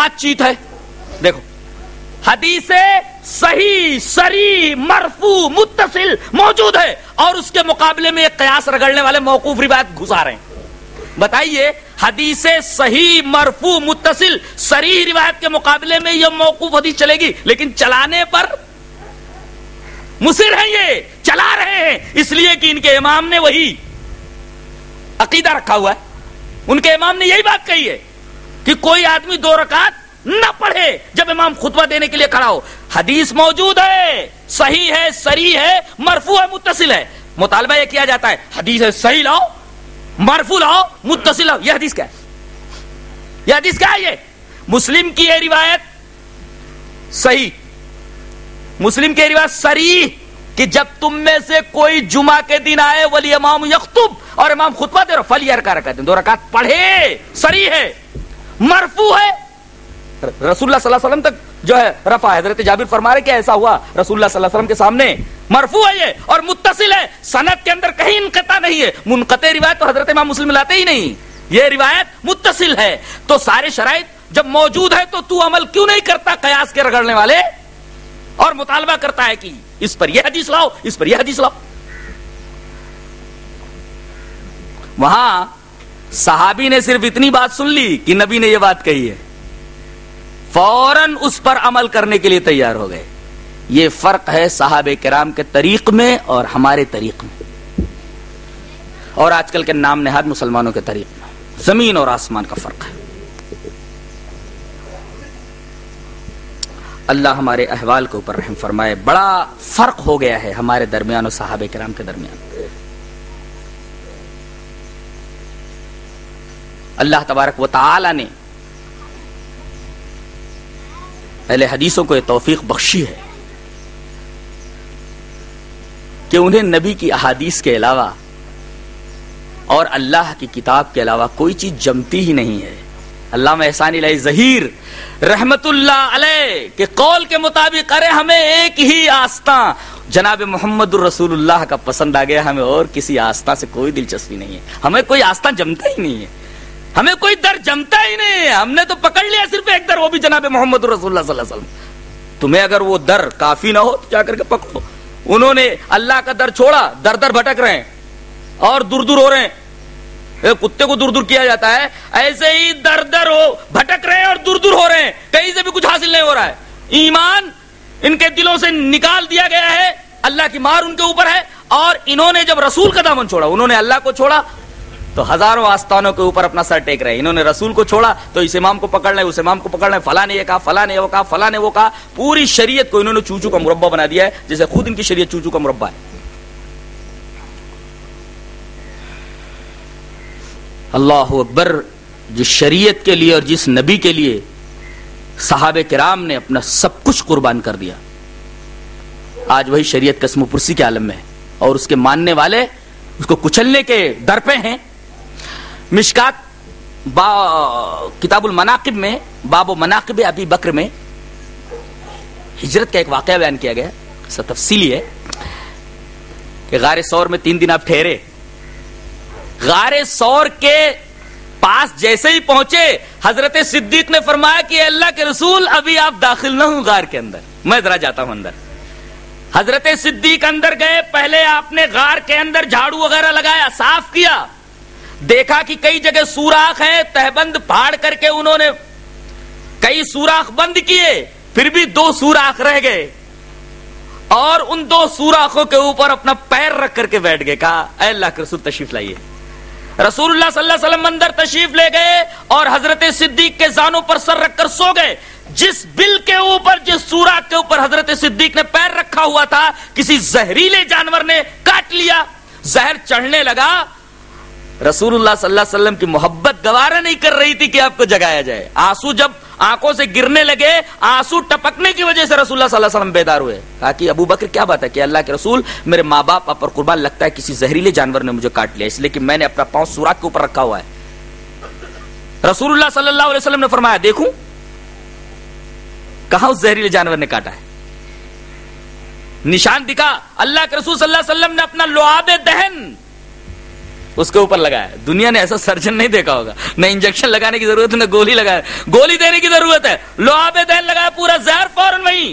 بات چیت ہے. دیکھو حدیث صحیح صریح مرفوع متصل موجود ہے اور اس کے مقابلے میں ایک قیاس رگڑنے والے موقوف روایت گھسا رہے ہیں. بتائیے حدیث صحیح مرفوع متصل صریح روایت کے مقابلے میں یہ موقوف حدیث چلے گی, لیکن چلانے پر مصر ہیں, یہ چلا رہے ہیں اس لیے کہ ان کے امام نے وہی عقیدہ رکھا ہوا ہے. ان کے امام نے یہی بات کہی ہے کہ کوئی آدمی 2 رکعت نہ پڑھے جب امام خطبہ دینے کے لیے کھڑا ہو. حدیث موجود ہے, صحیح ہے, صریح ہے, مرفوع ہے, متصل ہے. مطالبہ یہ کیا جاتا ہے حدیث ہے صحیح لاؤ, مرفوع لاؤ, متصل لاؤ. یہ حدیث کیا ہے؟ یہ حدیث کیا ہے؟ یہ مسلم کی یہ روایت صحیح, مسلم کی روایت صریح کہ جب تم میں سے کوئی جمعہ کے دن آئے ولی امام یخطب اور امام خطبہ دے رہا فلیرکع رکعتین, 2 رکعت پڑھے, صریح ہے. مرفوع ہے, رسول اللہ صلی اللہ علیہ وسلم تک جو ہے رفع ہے. حضرت جابر فرما رہے کہ ایسا ہوا رسول اللہ صلی اللہ علیہ وسلم کے سامنے. مرفوع ہے یہ اور متصل ہے, سند کے اندر کہیں انقطاع نہیں ہے. منقطع روایت تو حضرت امام مسلم لاتے ہی نہیں, یہ روایت متصل ہے. تو سارے شرائط جب موجود ہے تو عمل کیوں نہیں کرتا قیاس کے رگڑنے والے, اور مطالبہ کرتا ہے کہ اس پر یہ حدیث لاؤ, اس پر یہ حدیث لاؤ. وہاں صحابی نے صرف اتنی بات سن لی کہ نبی نے یہ بات کہی ہے, فوراً اس پر عمل کرنے کے لیے تیار ہو گئے. یہ فرق ہے صحابہ کرام کے طریق میں اور ہمارے طریق میں, اور آج کل کے نام نہاد مسلمانوں کے طریق میں زمین اور آسمان کا فرق ہے. اللہ ہمارے احوال کے اوپر رحم فرمائے. بڑا فرق ہو گیا ہے ہمارے درمیان اور صحابہ کرام کے درمیان. اللہ تبارک و تعالی نے اہل حدیثوں کو یہ توفیق بخشی ہے کہ انہیں نبی کی احادیث کے علاوہ اور اللہ کی کتاب کے علاوہ کوئی چیز جمتی ہی نہیں ہے. علامہ احسانی علیہ ظہیر رحمت اللہ علیہ کے قول کے مطابق ارے ہمیں ایک ہی آستاں جناب محمد الرسول اللہ کا پسند آ گیا, ہمیں اور کسی آستاں سے کوئی دلچسپی نہیں ہے. ہمیں کوئی آستاں جمتا ہی نہیں ہے, ہمیں کوئی در جمتا ہی نہیں ہے. ہم نے تو پکڑ لیا صرف ایک در, وہ بھی جناب محمد الرسول اللہ صلی اللہ علیہ وسلم. تمہیں اگر وہ در کافی نہ ہو تو جا کر کے پکڑو. انہوں نے اللہ کا در چھوڑا, در در بھٹک رہے ہیں اور دور دور ہو رہے ہیں. کتے کو دور دور کیا جاتا ہے, ایسے ہی در در ہو بھٹک رہے ہیں اور دور دور ہو رہے ہیں, کہیں سے بھی کچھ حاصل نہیں ہو رہا ہے. ایمان ان کے دلوں سے نکال دیا گیا ہے, اللہ کی مار ان کے اوپر ہے. اور انہوں نے جب رسول کا دامن چھوڑا, انہوں نے اللہ کو چھوڑا تو ہزاروں آستانوں کے اوپر اپنا سر ٹیک رہے ہیں. انہوں نے رسول کو چھوڑا تو اس امام کو پکڑ لیں, اس امام کو پکڑ لیں, فلاں نے یہ کہا, فلاں نے وہ کہا, فلاں نے وہ کہا. پوری شریعت کو انہوں نے چوچو کا مربع بنا دیا ہے, جیسے خود ان کی شریعت چوچو کا مربع ہے. اللہ اکبر. جس شریعت کے لیے اور جس نبی کے لیے صحابہ کرام نے اپنا سب کچھ قربان کر دیا, آج وہی شریعت قسم و پرسی کے عالم میں ہے اور اس کے ماننے والے اس کو کچلنے کے در پہ ہیں. مشکات کتاب المناقب میں باب و مناقب ابی بکر میں ہجرت کا ایک واقعہ بیان کیا گیا, سب تفصیلی ہے کہ غار ثور میں 3 دن آپ ٹھہرے. غار ثور کے پاس جیسے ہی پہنچے حضرت صدیق نے فرمایا کہ اللہ کے رسول ابھی آپ داخل نہ ہوں غار کے اندر, میں ذرا جاتا ہوں اندر. حضرت صدیق اندر گئے, پہلے آپ نے غار کے اندر جھاڑو وغیرہ لگایا, صاف کیا, دیکھا کہ کئی جگہ سوراخ ہیں, تہبند پھاڑ کر کے انہوں نے کئی سوراخ بند کیے, پھر بھی 2 سوراخ رہ گئے اور ان 2 سوراخوں کے اوپر اپنا پیر رکھ کر کے بیٹھ گئے. کہا اے اللہ کے رسول تشریف لائیے. رسول اللہ صلی اللہ علیہ وسلم اندر تشریف لے گئے اور حضرت صدیق کے زانوں پر سر رکھ کر سو گئے. جس بل کے اوپر, جس سوراخ کے اوپر حضرت صدیق نے پیر رکھا ہوا تھا, کسی زہریلے جانور نے کاٹ لیا, زہر چڑھنے لگا. رسول اللہ صلی اللہ علیہ وسلم کی محبت گوارا نہیں کر رہی تھی کہ آپ کو جگایا جائے. آنسو جب آنکھوں سے گرنے لگے, آنسو ٹپکنے کی وجہ سے رسول اللہ صلی اللہ علیہ وسلم بیدار ہوئے. کہا کہ ابو بکر کیا بات ہے؟ کہ اللہ کے رسول میرے ماں باپ آپ پر قربان, لگتا ہے کسی زہریلے جانور نے مجھے کاٹ لیا, اس لیے کہ میں نے اپنا پاؤں سوراخ کے اوپر رکھا ہوا ہے. رسول اللہ صلی اللہ علیہ وسلم نے فرمایا دیکھوں کہاں اس زہریلے جانور نے کاٹا ہے. نشان دکھا. اللہ کے رسول صلی اللہ علیہ وسلم نے اپنا لعاب دہن اس کے اوپر لگایا. دنیا نے ایسا سرجن نہیں دیکھا ہوگا. نہ انجیکشن لگانے کی ضرورت ہے، نہ گولی لگایا، گولی دینے کی ضرورت ہے. لعاب دین لگایا، پورا زہر فوراً وہیں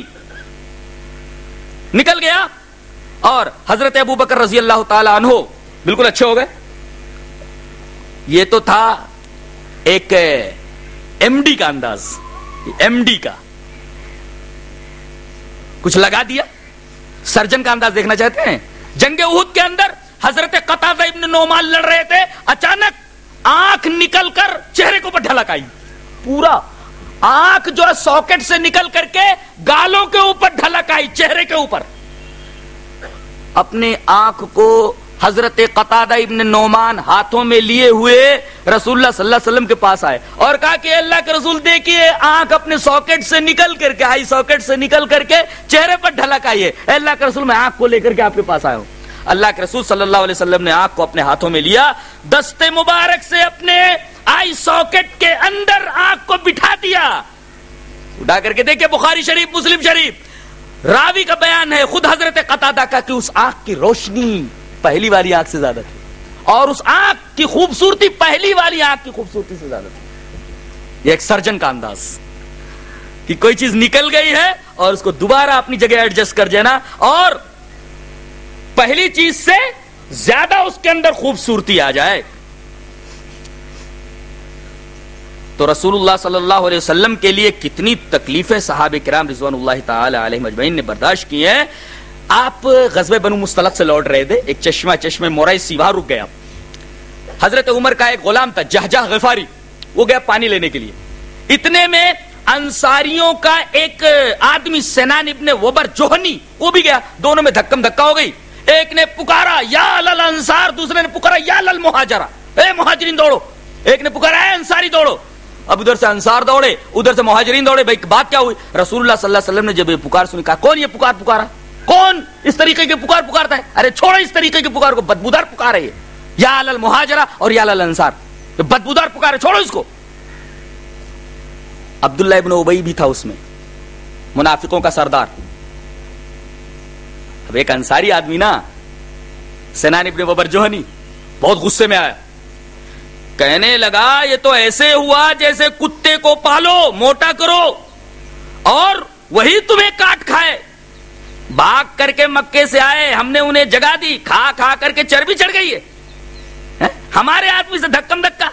نکل گیا. اور حضرت ابو بکر رضی اللہ تعالی عنہ بالکل اچھے ہو گئے. یہ تو تھا ایک ایم ڈی کا انداز، ایم ڈی کا کچھ لگا دیا. سرجن کا انداز دیکھنا چاہتے ہیں؟ جنگ احد کے اندر حضرت قتادہ ابن نعمان لڑ رہے تھے، اچانک آنکھ نکل کر چہرے کے اوپر ڈھلک آئی. پورا آنکھ جو ہے ساکٹ سے نکل کر کے گالوں کے اوپر ڈھلک آئی، چہرے کے اوپر. اپنے آنکھ کو حضرت قتادہ ابن نعمان ہاتھوں میں لیے ہوئے رسول اللہ صلی اللہ علیہ وسلم کے پاس آئے اور کہا کہ اللہ کے رسول دیکھیے، آنکھ اپنے ساکٹ سے نکل کر کے، آئی ساکٹ سے نکل کر کے چہرے پر ڈھلک آئی ہے. اللہ کے رسول، میں آنکھ کو لے کر کے آپ کے پاس آیا ہوں. اللہ کے رسول صلی اللہ علیہ وسلم نے آنکھ کو اپنے ہاتھوں میں لیا، دستے مبارک سے اپنے آئی ساکٹ کے اندر آنکھ کو بٹھا دیا. اٹھا کر کے دیکھیں بخاری شریف، مسلم شریف، راوی کا بیان ہے خود حضرت قتادہ کا کہ اس آنکھ کی روشنی پہلی والی آنکھ سے زیادہ تھی، اور اس آنکھ کی خوبصورتی پہلی والی آنکھ کی خوبصورتی سے زیادہ تھی. یہ ایک سرجن کا انداز کہ کوئی چیز نکل گئی ہے اور اس کو دوبارہ اپنی جگہ ایڈجسٹ کر دینا، اور پہلی چیز سے زیادہ اس کے اندر خوبصورتی آ جائے. تو رسول اللہ صلی اللہ علیہ وسلم کے لیے کتنی تکلیفیں صحابہ کرام رضوان اللہ تعالی علیہم اجمعین نے برداشت کی ہیں. آپ غزوہ بنو مصطلق سے لوٹ رہے تھے، ایک چشمہ مورائی سیوا رک گیا. حضرت عمر کا ایک غلام تھا جہجہ غفاری، وہ گیا پانی لینے کے لیے. اتنے میں انصاریوں کا ایک آدمی سنان ابن وبر جوہنی وہ بھی گیا. دونوں میں دھکم دھکا ہو گئی. ایک نے پکارا یا لل انصار، دوسرے نے پکارا یا لل مہاجرہ، اے مہاجرین دوڑو. ایک نے پکارا اے انصاری دوڑو. اب ادھر سے انصار دوڑے، ادھر سے مہاجرین دوڑے. بھائی بات کیا ہوئی؟ رسول اللہ صلی اللہ علیہ وسلم نے جب یہ پکار سنی کہا کون یہ پکارا؟ کون اس طریقے کے پکارتا ہے؟ ارے چھوڑو اس طریقے کے پکار کو، بدبودار پکار ہے یہ، یا لل مہاجرہ اور یا لل انصار، بدبودار پکار ہے، چھوڑو اس کو. عبداللہ ابن ابی بھی تھا اس میں، منافقوں کا سردار. اب ایک انصاری آدمی نا، سنان ابن وبر جوہنی، بہت غصے میں آیا. کہنے لگا یہ تو ایسے ہوا جیسے کتے کو پالو، موٹا کرو اور وہی تمہیں کاٹ کھائے. بھاگ کر کے مکے سے آئے، ہم نے انہیں جگہ دی، کھا کھا کر کے چربی چڑھ گئی ہے. ہمارے آدمی سے دھکم دھکا.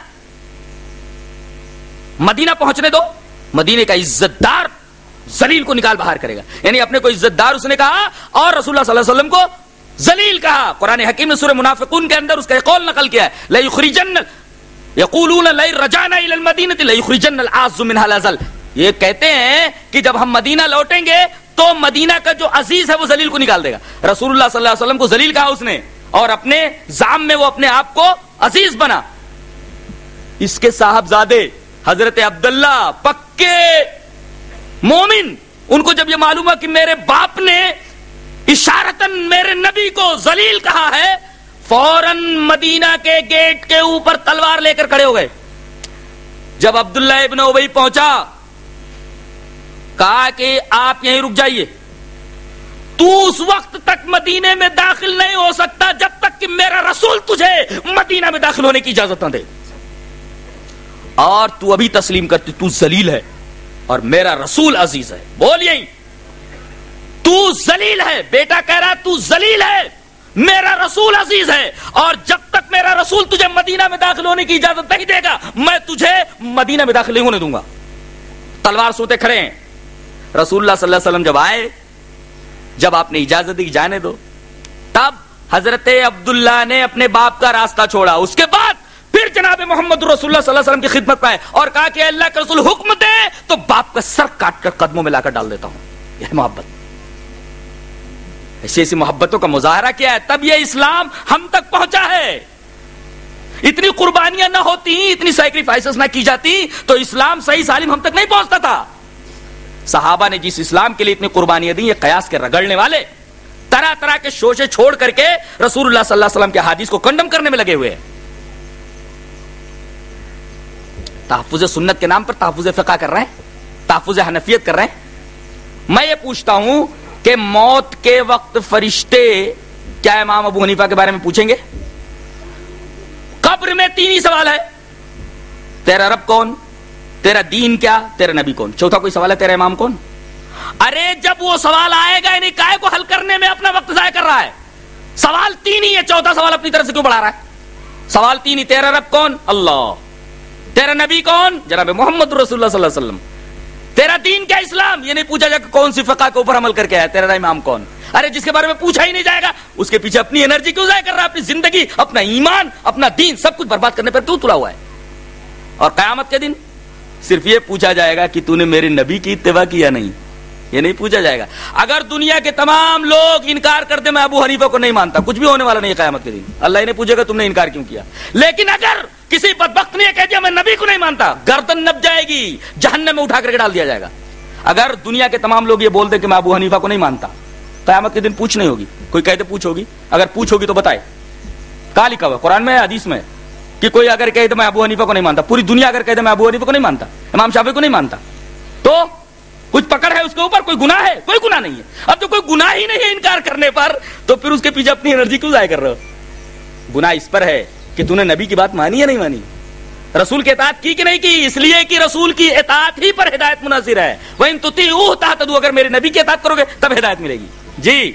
مدینہ پہنچنے دو، مدینے کا عزت دار ذلیل کو نکال باہر کرے گا. یعنی اپنے کو عزت دار اس نے کہا اور رسول اللہ صلی اللہ علیہ وسلم کو ذلیل کہا. قرآن حکیم نے سورہ منافقون کے اندر اس کا قول نقل کیا ہے، لا یخرجن یقولون لا رجعنا الى المدینہ لا یخرجن العز منها الاذل. یہ کہتے ہیں کہ جب ہم مدینہ لوٹیں گے تو مدینہ کا جو عزیز ہے وہ ذلیل کو نکال دے گا. رسول اللہ صلی اللہ علیہ وسلم کو ذلیل کہا اس نے، اور اپنے زعم میں وہ اپنے آپ کو عزیز بنا. اس کے صاحبزادے حضرت عبداللہ پکے مومن، ان کو جب یہ معلوم ہوا کہ میرے باپ نے اشارتاً میرے نبی کو ذلیل کہا ہے، فوراً مدینہ کے گیٹ کے اوپر تلوار لے کر کھڑے ہو گئے. جب عبداللہ ابن ابی پہنچا کہا کہ آپ یہیں رک جائیے، تو اس وقت تک مدینے میں داخل نہیں ہو سکتا جب تک کہ میرا رسول تجھے مدینہ میں داخل ہونے کی اجازت نہ دے، اور تو ابھی تسلیم کرتی، تو ذلیل ہے اور میرا رسول عزیز ہے. بول یہیں تو ذلیل ہے. بیٹا کہہ رہا تو ذلیل ہے، میرا رسول عزیز ہے، اور جب تک میرا رسول تجھے مدینہ میں داخل ہونے کی اجازت نہیں دے گا میں تجھے مدینہ میں داخل نہیں ہونے دوں گا. تلوار سوتے کھڑے ہیں. رسول اللہ صلی اللہ علیہ وسلم جب آئے، جب آپ نے اجازت دی جانے دو، تب حضرت عبداللہ نے اپنے باپ کا راستہ چھوڑا. اس کے بعد پھر جناب محمد رسول اللہ صلی اللہ علیہ وسلم کی خدمت پائے اور کہا کہ اللہ کے رسول حکم دے تو باپ کا سر کاٹ کر قدموں میں لا کر ڈال دیتا ہوں. یہ محبت، ایسی ایسی محبتوں کا مظاہرہ کیا ہے، تب یہ اسلام ہم تک پہنچا ہے. اتنی قربانیاں نہ ہوتی، اتنی سیکریفائسز نہ کی جاتی تو اسلام صحیح سالم ہم تک نہیں پہنچتا تھا. صحابہ نے جس اسلام کے لیے اتنی قربانیاں دی، یہ قیاس کے رگڑنے والے طرح طرح کے شوشے چھوڑ کر کے رسول اللہ صلی اللہ علیہ وسلم کے حدیث کو کنڈم کرنے میں لگے ہوئے ہیں. تحفظ سنت کے نام پر تحفظ فقہ کر رہے ہیں، تحفظ حنفیت کر رہے ہیں. میں یہ پوچھتا ہوں کہ موت کے وقت فرشتے کیا امام ابو حنیفہ کے بارے میں پوچھیں گے؟ قبر میں 3 ہی سوال ہے، تیرا رب کون، تیرا دین کیا، تیرا نبی کون، چوتھا کوئی سوال ہے تیرا امام کون؟ ارے جب وہ سوال آئے گا یعنی کائے کو حل کرنے میں اپنا وقت ضائع کر رہا ہے؟ سوال 3 ہی ہے، چوتھا سوال اپنی طرف سے کیوں بڑھا رہا ہے؟ سوال 3 ہی، تیرا رب کون، اللہ، تیرا نبی کون، جناب محمد رسول اللہ صلی اللہ علیہ وسلم، تیرا دین کیا، اسلام، یہ نہیں پوچھا جائے کہ کون سی فقہ کے اوپر عمل کر کے آیا، تیرا امام کون؟ ارے جس کے بارے میں پوچھا ہی نہیں جائے گا اس کے پیچھے اپنی انرجی کیوں ضائع کر رہا ہے؟ اپنی زندگی، اپنا ایمان، اپنا دین سب کچھ برباد کرنے پر تو تلا ہوا ہے. اور قیامت کے دن صرف یہ پوچھا جائے گا کہ تو نے میرے نبی کی اتباع کی یا نہیں، یہ نہیں پوچھا جائے گا. اگر دنیا کے تمام لوگ انکار کر دیں میں ابو حنیفہ کو نہیں مانتا، کچھ بھی ہونے والا نہیں ہے قیامت کے دن. اللہ ہی نہیں پوچھے گا تم نے انکار کیوں کیا. لیکن اگر کسی بدبخت نے کہہ دیا میں نبی کو نہیں مانتا، گردن نپ جائے گی، جہنم میں اٹھا کر کے ڈال دیا جائے گا. اگر دنیا کے تمام لوگ یہ بول دیں کہ میں ابو حنیفہ کو نہیں مانتا، قیامت کے دن پوچھ نہیں ہوگی. کوئی کہتے پوچھ ہوگی، اگر پوچھ ہوگی تو بتائے کہاں لکھا ہوا قرآن میں حدیث میں کہ کوئی اگر کہے تو میں ابو حنیفہ کو نہیں مانتا، پوری دنیا اگر کہتے میں ابو حنیفہ کو نہیں مانتا، امام شافعی کو نہیں مانتا، تو کچھ پکڑ ہے اس کے اوپر، کوئی گناہ ہے؟ کوئی گناہ نہیں ہے. اب تو کوئی گناہ ہی نہیں ہے انکار کرنے پر، تو پھر اس کے پیچھے اپنی انرجی کیوں ضائع کر رہے ہو؟ گناہ اس پر ہے کہ تو نے نبی کی بات مانی یا نہیں مانی، رسول کی اطاعت کی کہ نہیں کی. اس لیے کہ رسول کی اطاعت ہی پر ہدایت منحصر ہے. وَإِن تُطِيعُوهُ تَهْتَدُوا، اگر میرے نبی کی اطاعت کرو گے تب ہدایت ملے گی. جی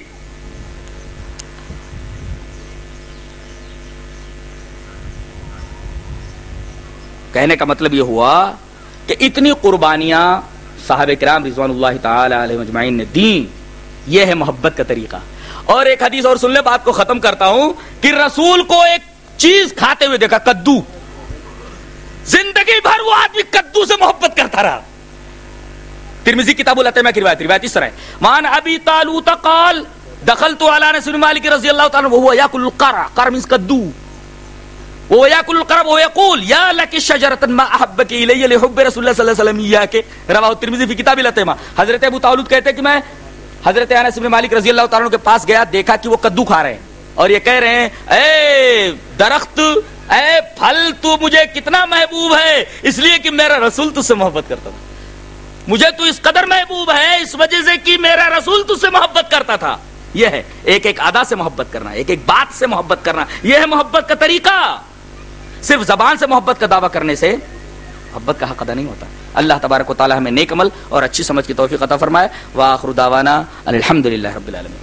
کہنے کا مطلب یہ ہوا کہ اتنی قربانیاں صحابہ کرام رضوان اللہ تعالی علیہم اجمعین نے دیں، یہ ہے محبت کا طریقہ. اور ایک حدیث اور سن لے، بات کو ختم کرتا ہوں، کہ رسول کو ایک چیز کھاتے ہوئے دیکھا، کدو. زندگی بھر وہ آدمی کدو سے محبت کرتا رہا. ترمذی کتاب الاتمہ کی روایت اس طرح ہے، مان ابی طالوت قال دخلت علی انس بن مالک رضی اللہ تعالی عنہ وهو یاکل القرع، قرع means کدو، وہ یاکل القرب ویقول یا لک شجرۃ ما احبک الی لحب رسول اللہ صلی اللہ علیہ وسلم ایاک، رواه ترمذی فی کتاب الاتمہ. حضرت ابو طالوت کہتے ہیں کہ میں حضرت انس بن مالک رضی اللہ تعالی عنہ کے پاس گیا، دیکھا کہ وہ کدو کھا رہے ہیں اور یہ کہہ رہے ہیں اے درخت، اے پھل، تو مجھے کتنا محبوب ہے اس لیے کہ میرا رسول تجھ سے محبت کرتا تھا. مجھے تو اس قدر محبوب ہے اس وجہ سے کہ میرا رسول تجھ سے محبت کرتا تھا. یہ ہے ایک ایک ادا سے محبت کرنا، ایک ایک بات سے محبت کرنا، یہ ہے محبت کا طریقہ. صرف زبان سے محبت کا دعویٰ کرنے سے محبت کا حق ادا نہیں ہوتا. اللہ تبارک و تعالی ہمیں نیک عمل اور اچھی سمجھ کی توفیق عطا فرمائے. وآخر دعوانا الحمدللہ رب العالمین.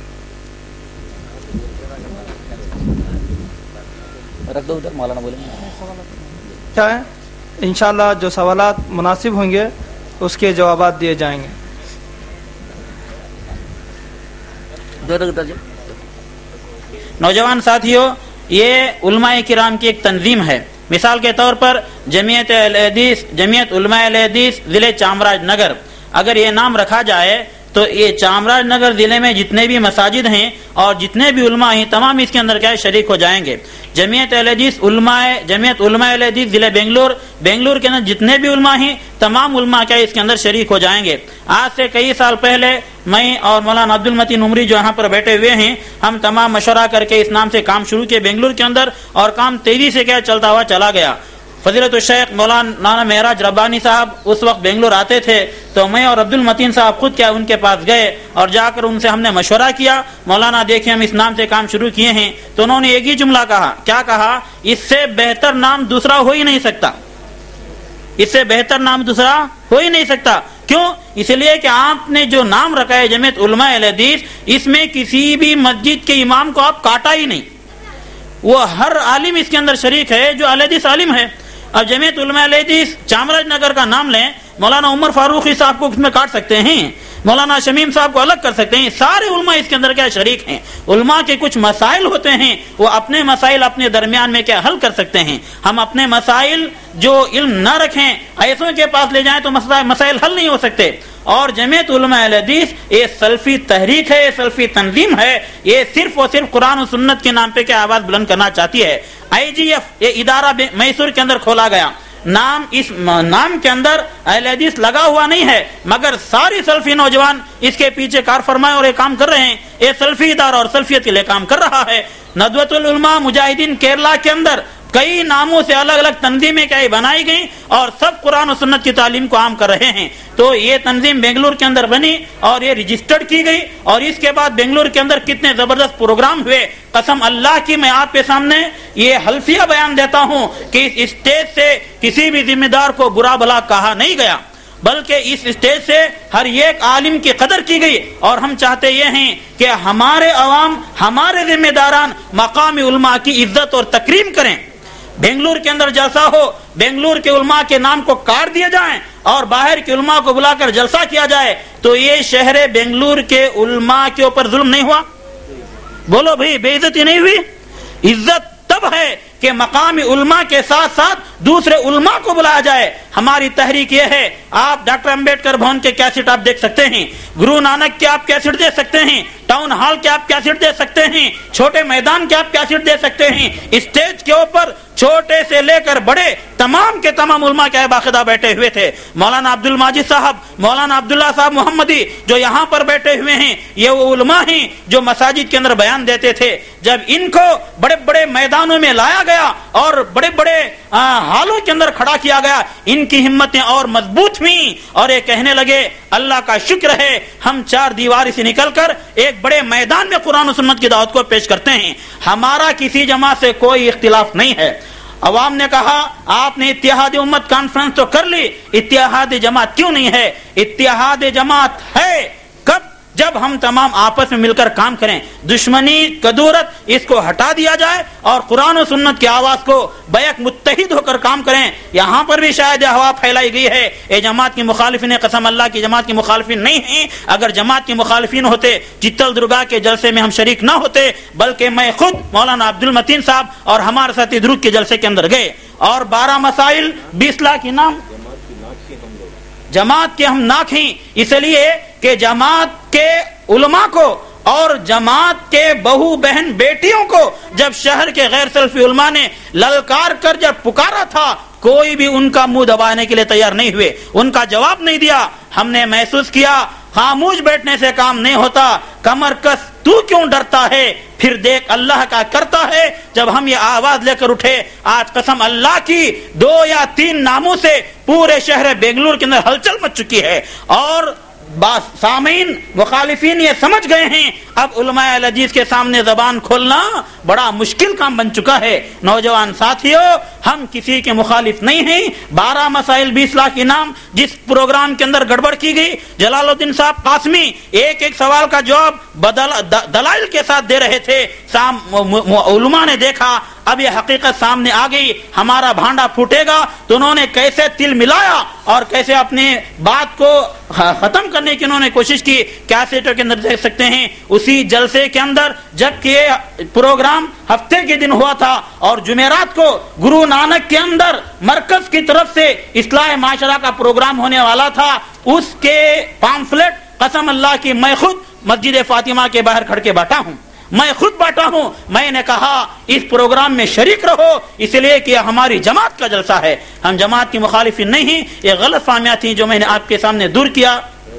رکھ دو ادھر، مولانا بولیں کیا ہے. انشاءاللہ جو سوالات مناسب ہوں گے اس کے جوابات دیے جائیں گے. نوجوان ساتھیوں، یہ علماء کرام کی ایک تنظیم ہے. مثال کے طور پر جمعیت علماء الحدیث ضلع چامراج نگر، اگر یہ نام رکھا جائے تو یہ چامراج نگر ضلع میں جتنے بھی مساجد ہیں اور جتنے بھی علماء ہیں تمام اس کے اندر کیا شریک ہو جائیں گے. جمعیت علماء الحدیث ضلع بنگلور کے اندر جتنے بھی علماء ہیں تمام علماء کیا اس کے اندر شریک ہو جائیں گے. آج سے کئی سال پہلے میں اور مولانا عبد المتین عمری جو یہاں پر بیٹھے ہوئے ہیں، ہم تمام مشورہ کر کے اس نام سے کام شروع کیے بنگلور کے اندر، اور کام تیزی سے کیا چلتا ہوا چلا گیا. فضیلت الشیخ مولانا معراج ربانی صاحب اس وقت بنگلور آتے تھے تو میں اور عبد المتین صاحب خود کیا ان کے پاس گئے اور جا کر ان سے ہم نے مشورہ کیا، مولانا دیکھیں ہم اس نام سے کام شروع کیے ہیں. تو انہوں نے ایک ہی جملہ کہا، کیا کہا؟ اس سے بہتر نام دوسرا ہو ہی نہیں سکتا، اس سے بہتر نام دوسرا ہو ہی نہیں سکتا. کیوں؟ اس لیے کہ آپ نے جو نام رکھا ہے جمعیت علماء الحدیث، اس میں کسی بھی مسجد کے امام کو آپ کاٹا ہی نہیں، وہ ہر عالم اس کے اندر شریک ہے جو الحدیث عالم ہے. اب جمعیت علماء الحدیث چامراج نگر کا نام لیں، مولانا عمر فاروقی صاحب کو اس میں کاٹ سکتے ہیں، مولانا شمیم صاحب کو الگ کر سکتے ہیں، سارے علماء اس کے اندر کیا شریک ہیں. علماء کے کچھ مسائل ہوتے ہیں وہ اپنے مسائل اپنے درمیان میں کیا حل کر سکتے ہیں. ہم اپنے مسائل جو علم نہ رکھیں ایسوں کے پاس لے جائیں تو مسائل حل نہیں ہو سکتے. اور جمعیت علماء الحدیث یہ سلفی تحریک ہے، سلفی تنظیم ہے، یہ صرف اور صرف قرآن و سنت کے نام پہ کیا آواز بلند کرنا چاہتی ہے. IGF یہ ادارہ میسور کے اندر کھولا گیا، نام اس نام کے اندر اہل حدیث لگا ہوا نہیں ہے، مگر ساری سلفی نوجوان اس کے پیچھے کار فرمائے اور یہ کام کر رہے ہیں. یہ سلفی ادارہ اور سلفیت کے لیے کام کر رہا ہے. ندوۃ العلماء مجاہدین کیرلا کے اندر کئی ناموں سے الگ الگ تنظیمیں کیا بنائی گئی اور سب قرآن و سنت کی تعلیم کو عام کر رہے ہیں. تو یہ تنظیم بنگلور کے اندر بنی اور یہ رجسٹرڈ کی گئی اور اس کے بعد بنگلور کے اندر کتنے زبردست پروگرام ہوئے. قسم اللہ کی میں آپ کے سامنے یہ حلفیہ بیان دیتا ہوں کہ اس اسٹیج سے کسی بھی ذمہ دار کو برا بھلا کہا نہیں گیا، بلکہ اس اسٹیج سے ہر ایک عالم کی قدر کی گئی. اور ہم چاہتے یہ ہیں کہ ہمارے عوام، ہمارے ذمہ داران مقامی علماء کی عزت اور تکریم کریں. بنگلور کے اندر جلسہ ہو، بنگلور کے علماء کے نام کو کاٹ دیے جائیں اور باہر کے علماء کو بلا کر جلسہ کیا جائے، تو یہ شہر بنگلور کے علماء کے اوپر ظلم نہیں ہوا؟ بولو بھئی، بے عزتی نہیں ہوئی؟ عزت تب ہے کہ مقامی علماء کے ساتھ ساتھ دوسرے علماء کو بلایا جائے. ہماری تحریک یہ ہے، آپ ڈاکٹر امبیڈکر بھون کے کیسٹ آپ دیکھ سکتے ہیں، گرو نانک کے آپ کیسٹ دے سکتے ہیں، ٹاؤن ہال کے آپ کیسٹ دے سکتے ہیں، چھوٹے میدان کے آپ کیسٹ دے سکتے ہیں. اسٹیج کے اوپر چھوٹے سے لے کر بڑے تمام کے تمام علماء کے باقاعدہ بیٹھے ہوئے تھے. مولانا عبد الماجد صاحب، مولانا عبداللہ صاحب محمدی جو یہاں پر بیٹھے ہوئے ہیں، یہ وہ علماء ہیں جو مساجد کے اندر بیان دیتے تھے. جب ان کو بڑے بڑے میدانوں میں لایا گیا اور بڑے بڑے حالوں کے اندر کھڑا کیا گیا، ان کی ہمتیں اور مضبوط ہوئیں اور یہ کہنے لگے اللہ کا شکر ہے ہم چار دیواری سے نکل کر ایک بڑے میدان میں قرآن و سنت کی دعوت کو پیش کرتے ہیں. ہمارا کسی جماعت سے کوئی اختلاف نہیں ہے. عوام نے کہا آپ نے اتحاد امت کانفرنس تو کر لی، اتحاد جماعت کیوں نہیں ہے؟ اتحاد جماعت ہے کب؟ جب ہم تمام آپس میں مل کر کام کریں، دشمنی کدورت اس کو ہٹا دیا جائے اور قرآن و سنت کی آواز کو بیک متحد ہو کر کام کریں. یہاں پر بھی شاید ہوا پھیلائی گئی ہے یہ جماعت کی مخالفین، قسم اللہ کی جماعت کی مخالفین نہیں ہیں. اگر جماعت کی مخالفین ہوتے چتل درگا کے جلسے میں ہم شریک نہ ہوتے، بلکہ میں خود مولانا عبد المتین صاحب اور ہمارے ساتھی درود کے جلسے کے اندر گئے اور 12 مسائل 20 لاکھ انعام. جماعت کے ہم ناک ہیں اس لیے کہ جماعت کے علماء کو اور جماعت کے بہو بہن بیٹیوں کو جب شہر کے غیر سلفی علماء نے للکار کر جب پکارا تھا، کوئی بھی ان کا منہ دبانے کے لیے تیار نہیں ہوئے، ان کا جواب نہیں دیا. ہم نے محسوس کیا خاموش بیٹھنے سے کام نہیں ہوتا، کمر کس تو کیوں ڈرتا ہے، پھر دیکھ اللہ کا کرتا ہے. جب ہم یہ آواز لے کر اٹھے، آج قسم اللہ کی 2 یا 3 ناموں سے پورے شہر بنگلور کے اندر ہلچل مچ چکی ہے اور سامعین مخالفین یہ سمجھ گئے ہیں اب علماء الحدیث کے سامنے زبان کھولنا بڑا مشکل کام بن چکا ہے. نوجوان ساتھیوں، ہم کسی کے مخالف نہیں ہیں. 12 مسائل 20 لاکھ انعام جس پروگرام کے اندر گڑبڑ کی گئی، جلال الدین صاحب قاسمی ایک ایک سوال کا جواب دلائل کے ساتھ دے رہے تھے. علماء نے دیکھا اب یہ حقیقت سامنے آ گئی، ہمارا بھانڈا پھوٹے گا، تو انہوں نے کیسے تل ملایا اور کیسے اپنی بات کو ختم کرنے کی انہوں نے کوشش کی. کیسٹوں کے اندر دیکھ سکتے ہیں اسی جلسے کے اندر جب کہ پروگرام ہفتے کے دن ہوا تھا اور جمعرات کو گرو نانک کے اندر مرکز کی طرف سے اصلاح معاشرہ کا پروگرام ہونے والا تھا، اس کے پامفلٹ قسم اللہ کی میں خود مسجد فاطمہ کے باہر کھڑ کے بیٹھا ہوں، میں خود بیٹھا ہوں. میں نے کہا اس پروگرام میں شریک رہو، اس لیے کہ ہماری جماعت کا جلسہ ہے، ہم جماعت کی مخالفین نہیں ہیں. یہ غلط فہمیاں تھیں جو میں نے آپ کے سامنے دور کیا.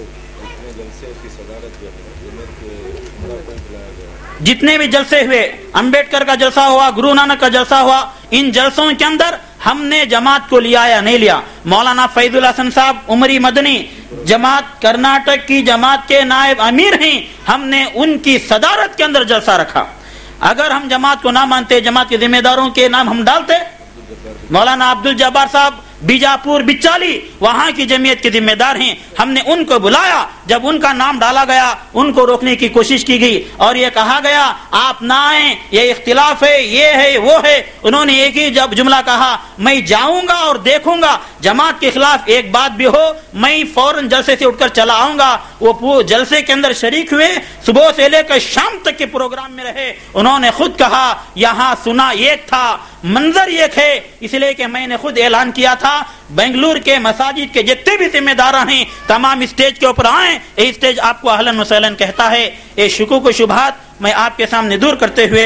جتنے بھی جلسے ہوئے، امبیڈکر کا جلسہ ہوا، گرو نانک کا جلسہ ہوا، ان جلسوں کے اندر ہم نے جماعت کو لیا یا نہیں لیا. مولانا فیض الحسن صاحب عمری مدنی جماعت کرناٹک کی جماعت کے نائب امیر ہیں، ہم نے ان کی صدارت کے اندر جلسہ رکھا. اگر ہم جماعت کو نہ مانتے، جماعت کے ذمہ داروں کے نام ہم ڈالتے. مولانا عبد الجبار صاحب بیجاپور بچالی وہاں کی جمعیت کے ذمہ دار ہیں، ہم نے ان کو بلایا. جب ان کا نام ڈالا گیا ان کو روکنے کی کوشش کی گئی اور یہ کہا گیا آپ نہ آئیں، یہ اختلاف ہے، یہ ہے وہ ہے. انہوں نے ایک ہی جملہ کہا، میں جاؤں گا اور دیکھوں گا جماعت کے خلاف ایک بات بھی ہو میں فوراً جلسے سے اٹھ کر چلا آؤں گا. وہ جلسے کے اندر شریک ہوئے، صبح سے لے کر شام تک کے پروگرام میں رہے. انہوں نے خود کہا یہاں سنا ایک تھا، منظر ایک ہے، اس لیے کہ میں نے خود اعلان کیا تھا بنگلور کے مساجد کے جتنے بھی ذمہ دار ہیں تمام اسٹیج کے اوپر آئیں. یہ اسٹیج آپ کو اہلاً و سہلاً کہتا ہے. یہ شکوک و شبہات میں آپ کے سامنے دور کرتے ہوئے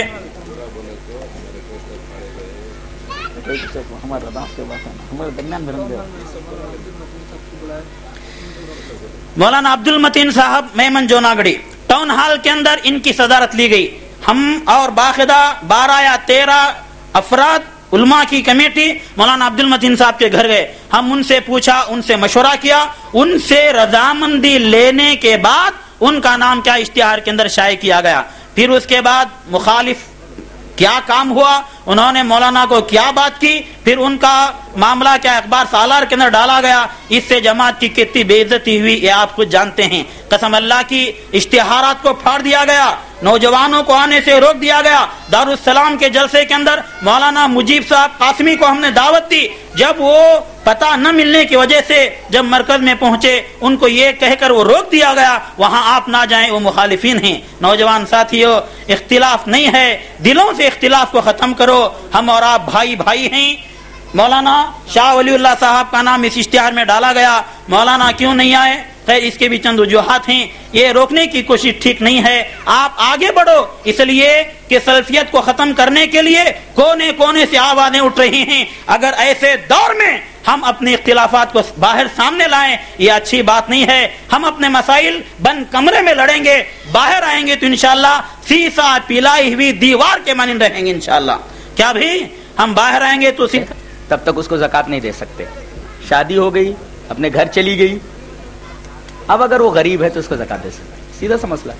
مولانا عبد المتین صاحب میمن جوناگڑی ٹاؤن ہال کے اندر ان کی صدارت لی گئی. ہم اور باقاعدہ 12 یا 13 افراد علماء کی کمیٹی مولانا عبد المتین صاحب کے گھر گئے. ہم ان سے پوچھا, ان سے مشورہ کیا, ان سے رضامندی لینے کے بعد ان کا نام کیا اشتہار کے اندر شائع کیا گیا. پھر اس کے بعد مخالف کیا کام ہوا, انہوں نے مولانا کو کیا بات کی, پھر ان کا معاملہ کیا اخبار سالار کے اندر ڈالا گیا. اس سے جماعت کی کتنی بے عزتی ہوئی یہ آپ خود جانتے ہیں. قسم اللہ کی, اشتہارات کو پھاڑ دیا گیا, نوجوانوں کو آنے سے روک دیا گیا. دارالسلام کے جلسے کے اندر مولانا مجیب صاحب قاسمی کو ہم نے دعوت دی, جب وہ پتہ نہ ملنے کی وجہ سے جب مرکز میں پہنچے ان کو یہ کہہ کر وہ روک دیا گیا وہاں آپ نہ جائیں, وہ مخالفین ہیں. نوجوان ساتھیوں, اختلاف نہیں ہے, دلوں سے اختلاف کو ختم کرو. ہم اور آپ بھائی بھائی ہیں. مولانا شاہ ولی اللہ صاحب کا نام اس اشتہار میں ڈالا گیا, مولانا کیوں نہیں آئے؟ خیر اس کے بھی چند وجوہات ہیں. یہ روکنے کی کوشش ٹھیک نہیں ہے. آپ آگے بڑھو, اس لیے کہ سلفیت کو ختم کرنے کے لیے کونے کونے سے آوازیں اٹھ رہی ہیں. اگر ایسے دور میں ہم اپنے اختلافات کو باہر سامنے لائیں یہ اچھی بات نہیں ہے. ہم اپنے مسائل بند کمرے میں لڑیں گے, باہر آئیں گے تو انشاءاللہ سیسا پلائی ہوئی دیوار کے مانند رہیں گے انشاءاللہ. کیا بھی ہم باہر آئیں گے تو تب تک اس کو زکات نہیں دے سکتے. شادی ہو گئی, اپنے گھر چلی گئی, اب اگر وہ غریب ہے تو اس کو زکات دے سکتے. سیدھا سا مسئلہ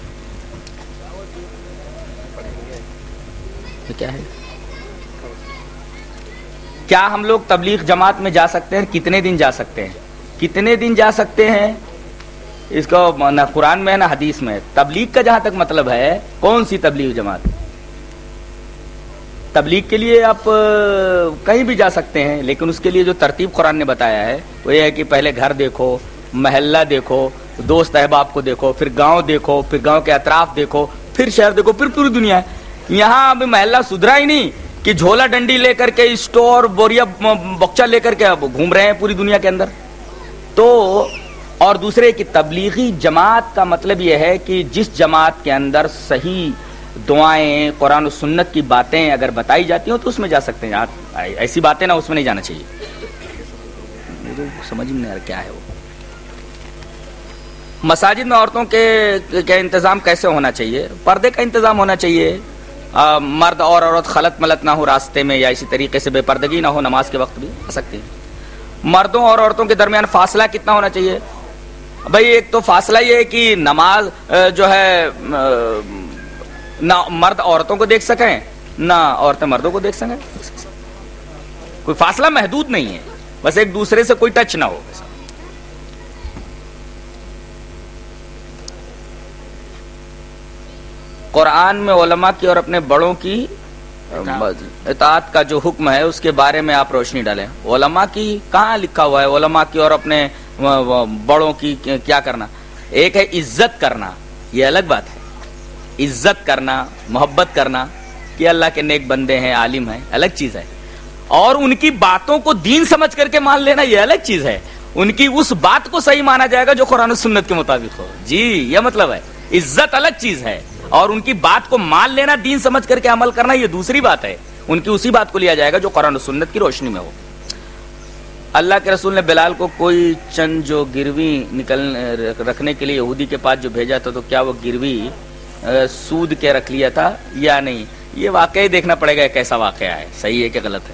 کیا ہے. کیا ہم لوگ تبلیغ جماعت میں جا سکتے ہیں؟ کتنے دن جا سکتے ہیں؟ کتنے دن جا سکتے ہیں اس کو نہ قرآن میں ہے نہ حدیث میں. تبلیغ کا جہاں تک مطلب ہے, کون سی تبلیغ جماعت؟ تبلیغ کے لیے آپ کہیں بھی جا سکتے ہیں, لیکن اس کے لیے جو ترتیب قرآن نے بتایا ہے وہ یہ ہے کہ پہلے گھر دیکھو, محلہ دیکھو, دوست احباب کو دیکھو, پھر گاؤں دیکھو, پھر گاؤں کے اطراف دیکھو, پھر شہر دیکھو, پھر پوری دنیا. یہاں اب محلہ سدھرا ہی نہیں کہ جھولا ڈنڈی لے کر کے اسٹور بوریا بکچا لے کر کے اب گھوم رہے ہیں پوری دنیا کے اندر. تو اور دوسرے کہ تبلیغی جماعت کا مطلب یہ ہے کہ جس جماعت کے اندر صحیح دعائیں, قرآن و سنت کی باتیں اگر بتائی جاتی ہوں تو اس میں جا سکتے ہیں. ایسی باتیں نہ, اس میں نہیں جانا چاہیے. سمجھ میں نہیں آ رہا کیا ہے وہ. مساجد میں عورتوں کے انتظام کیسے ہونا چاہیے؟ پردے کا انتظام ہونا چاہیے. مرد اور عورت خلط ملط نہ ہو راستے میں, یا اسی طریقے سے بے پردگی نہ ہو, نماز کے وقت بھی آ سکتی ہے. مردوں اور عورتوں کے درمیان فاصلہ کتنا ہونا چاہیے؟ بھائی ایک تو فاصلہ یہ ہے کہ نماز جو ہے نہ مرد عورتوں کو دیکھ سکیں نہ عورتیں مردوں کو دیکھ سکیں. کوئی فاصلہ محدود نہیں ہے, بس ایک دوسرے سے کوئی ٹچ نہ ہو. قرآن میں علماء کی اور اپنے بڑوں کی اطاعت کا جو حکم ہے اس کے بارے میں آپ روشنی ڈالیں. علماء کی کہاں لکھا ہوا ہے؟ علماء کی اور اپنے بڑوں کی کیا کرنا؟ ایک ہے عزت کرنا, یہ الگ بات ہے. عزت کرنا, محبت کرنا کہ اللہ کے نیک بندے ہیں, عالم ہیں, الگ چیز ہے. اور ان کی باتوں کو دین سمجھ کر کے مان لینا یہ الگ چیز ہے. ان کی اس بات کو صحیح مانا جائے گا جو قرآن و سنت کے مطابق ہو. جی یہ مطلب ہے. عزت الگ چیز ہے اور ان کی بات کو مان لینا, دین سمجھ کر کے عمل کرنا یہ دوسری بات ہے. ان کی اسی بات کو لیا جائے گا جو قرآن و سنت کی روشنی میں ہو. اللہ کے رسول نے بلال کو کوئی چند جو گروی رکھنے کے لیے یہودی کے پاس جو بھیجا تھا, تو کیا وہ گروی سود کے رکھ لیا تھا یا نہیں؟ یہ واقعی دیکھنا پڑے گا کیسا واقعہ ہے, صحیح ہے کہ غلط ہے.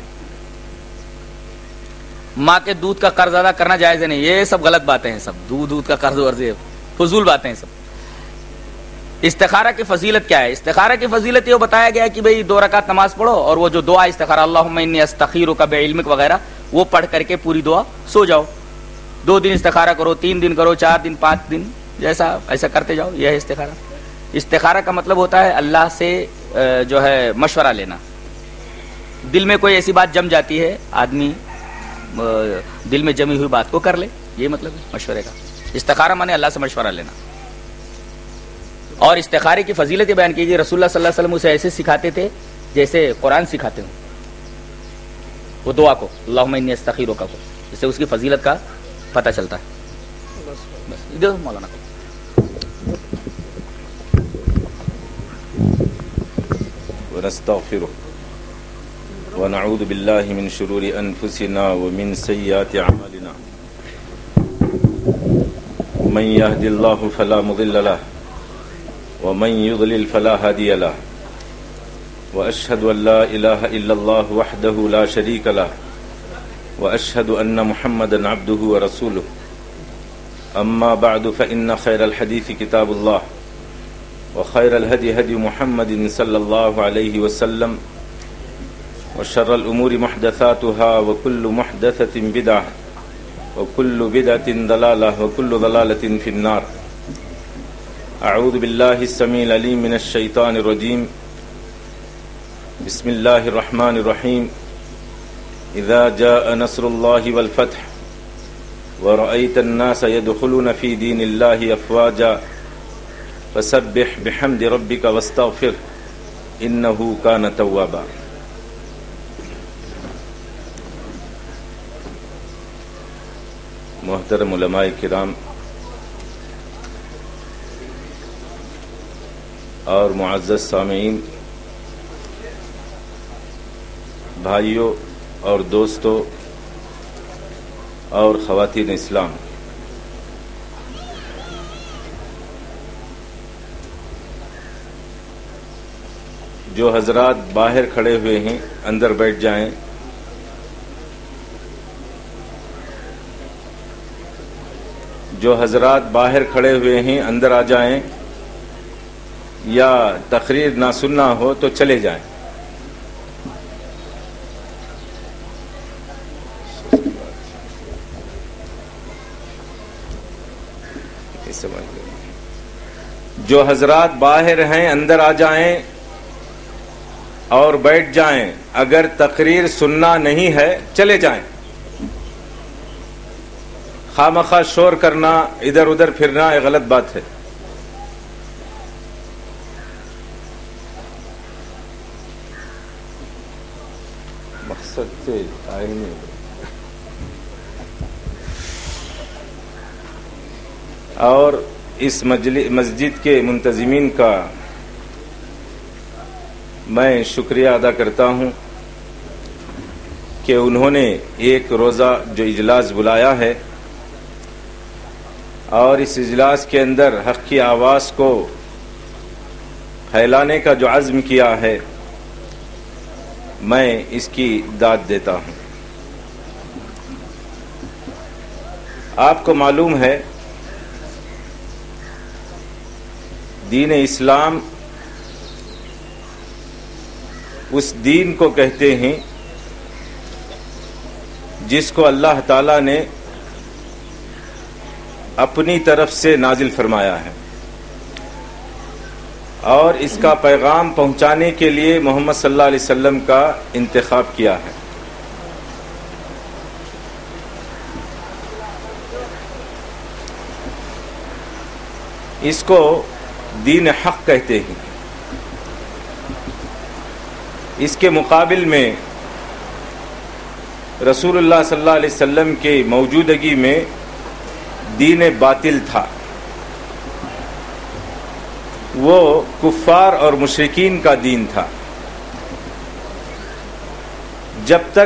ماں کے دودھ کا قرض ادا کرنا جائز ہے نہیں, یہ سب غلط باتیں ہیں. سب دودھ کا قرض ورض فضول باتیں ہیں سب. استخارہ کی فضیلت کیا ہے؟ استخارہ کی فضیلت یہ بتایا گیا کہ بھئی 2 رکعت نماز پڑھو اور وہ جو دعا استخارہ اللہم انی استخیرک بعلمک وغیرہ وہ پڑھ کر کے پوری دعا سو جاؤ. 2 دن استخارہ کرو, 3 دن کرو, 4 دن, 5 دن, جیسا ایسا کرتے جاؤ. یہ ہے استخارہ. استخارہ کا مطلب ہوتا ہے اللہ سے جو ہے مشورہ لینا. دل میں کوئی ایسی بات جم جاتی ہے, آدمی دل میں جمی ہوئی بات کو کر لے, یہ مطلب ہے مشورے کا. استخارہ مانے اللہ سے مشورہ لینا. اور استخارے کی فضیلت یہ بیان کی گئی, رسول اللہ صلی اللہ علیہ وسلم اسے ایسے سکھاتے تھے جیسے قرآن سکھاتے ہوں وہ دعا کو, اللہم انی استخیرک کو. اس سے اس کی فضیلت کا پتہ چلتا ہے. بس ادھر مولانا کو ونستغفره ونعوذ بالله من شرور أنفسنا ومن سيئات أعمالنا من يهد الله فلا مضل له ومن يضلل فلا هادي له وأشهد أن لا إله إلا الله وحده لا شريك له وأشهد أن محمدا عبده ورسوله أما بعد فإن خير الحديث كتاب الله وخير الهدي هدي محمد صلى الله عليه وسلم وشر الأمور محدثاتها وكل محدثة بدعة وكل بدعة ضلالة وكل ضلالة في النار. أعوذ بالله السميع العليم من الشيطان الرجيم. بسم الله الرحمن الرحيم. إذا جاء نصر الله والفتح ورأيت الناس يدخلون في دين الله أفواجا فسبح بحمد ربك واستغفر إنه كان توابا. محترم علماء کرام اور معزز سامعین، بھائیوں اور دوستوں اور خواتین اسلام، جو حضرات باہر کھڑے ہوئے ہیں اندر بیٹھ جائیں. جو حضرات باہر کھڑے ہوئے ہیں اندر آ جائیں، یا تقریر نہ سننا ہو تو چلے جائیں. جو حضرات باہر ہیں اندر آ جائیں اور بیٹھ جائیں. اگر تقریر سننا نہیں ہے چلے جائیں. خامخواہ شور کرنا، ادھر ادھر پھرنا یہ غلط بات ہے. مقصد سے آئے نہیں. اور اس مسجد کے منتظمین کا میں شکریہ ادا کرتا ہوں کہ انہوں نے ایک روزہ جو اجلاس بلایا ہے اور اس اجلاس کے اندر حق کی آواز کو پھیلانے کا جو عزم کیا ہے، میں اس کی داد دیتا ہوں. آپ کو معلوم ہے دین اسلام اس دین کو کہتے ہیں جس کو اللہ تعالی نے اپنی طرف سے نازل فرمایا ہے، اور اس کا پیغام پہنچانے کے لیے محمد صلی اللہ علیہ وسلم کا انتخاب کیا ہے. اس کو دین حق کہتے ہیں. اس کے مقابل میں رسول اللہ صلی اللہ علیہ وسلم کے موجودگی میں دین باطل تھا. وہ کفار اور مشرکین کا دین تھا. جب تک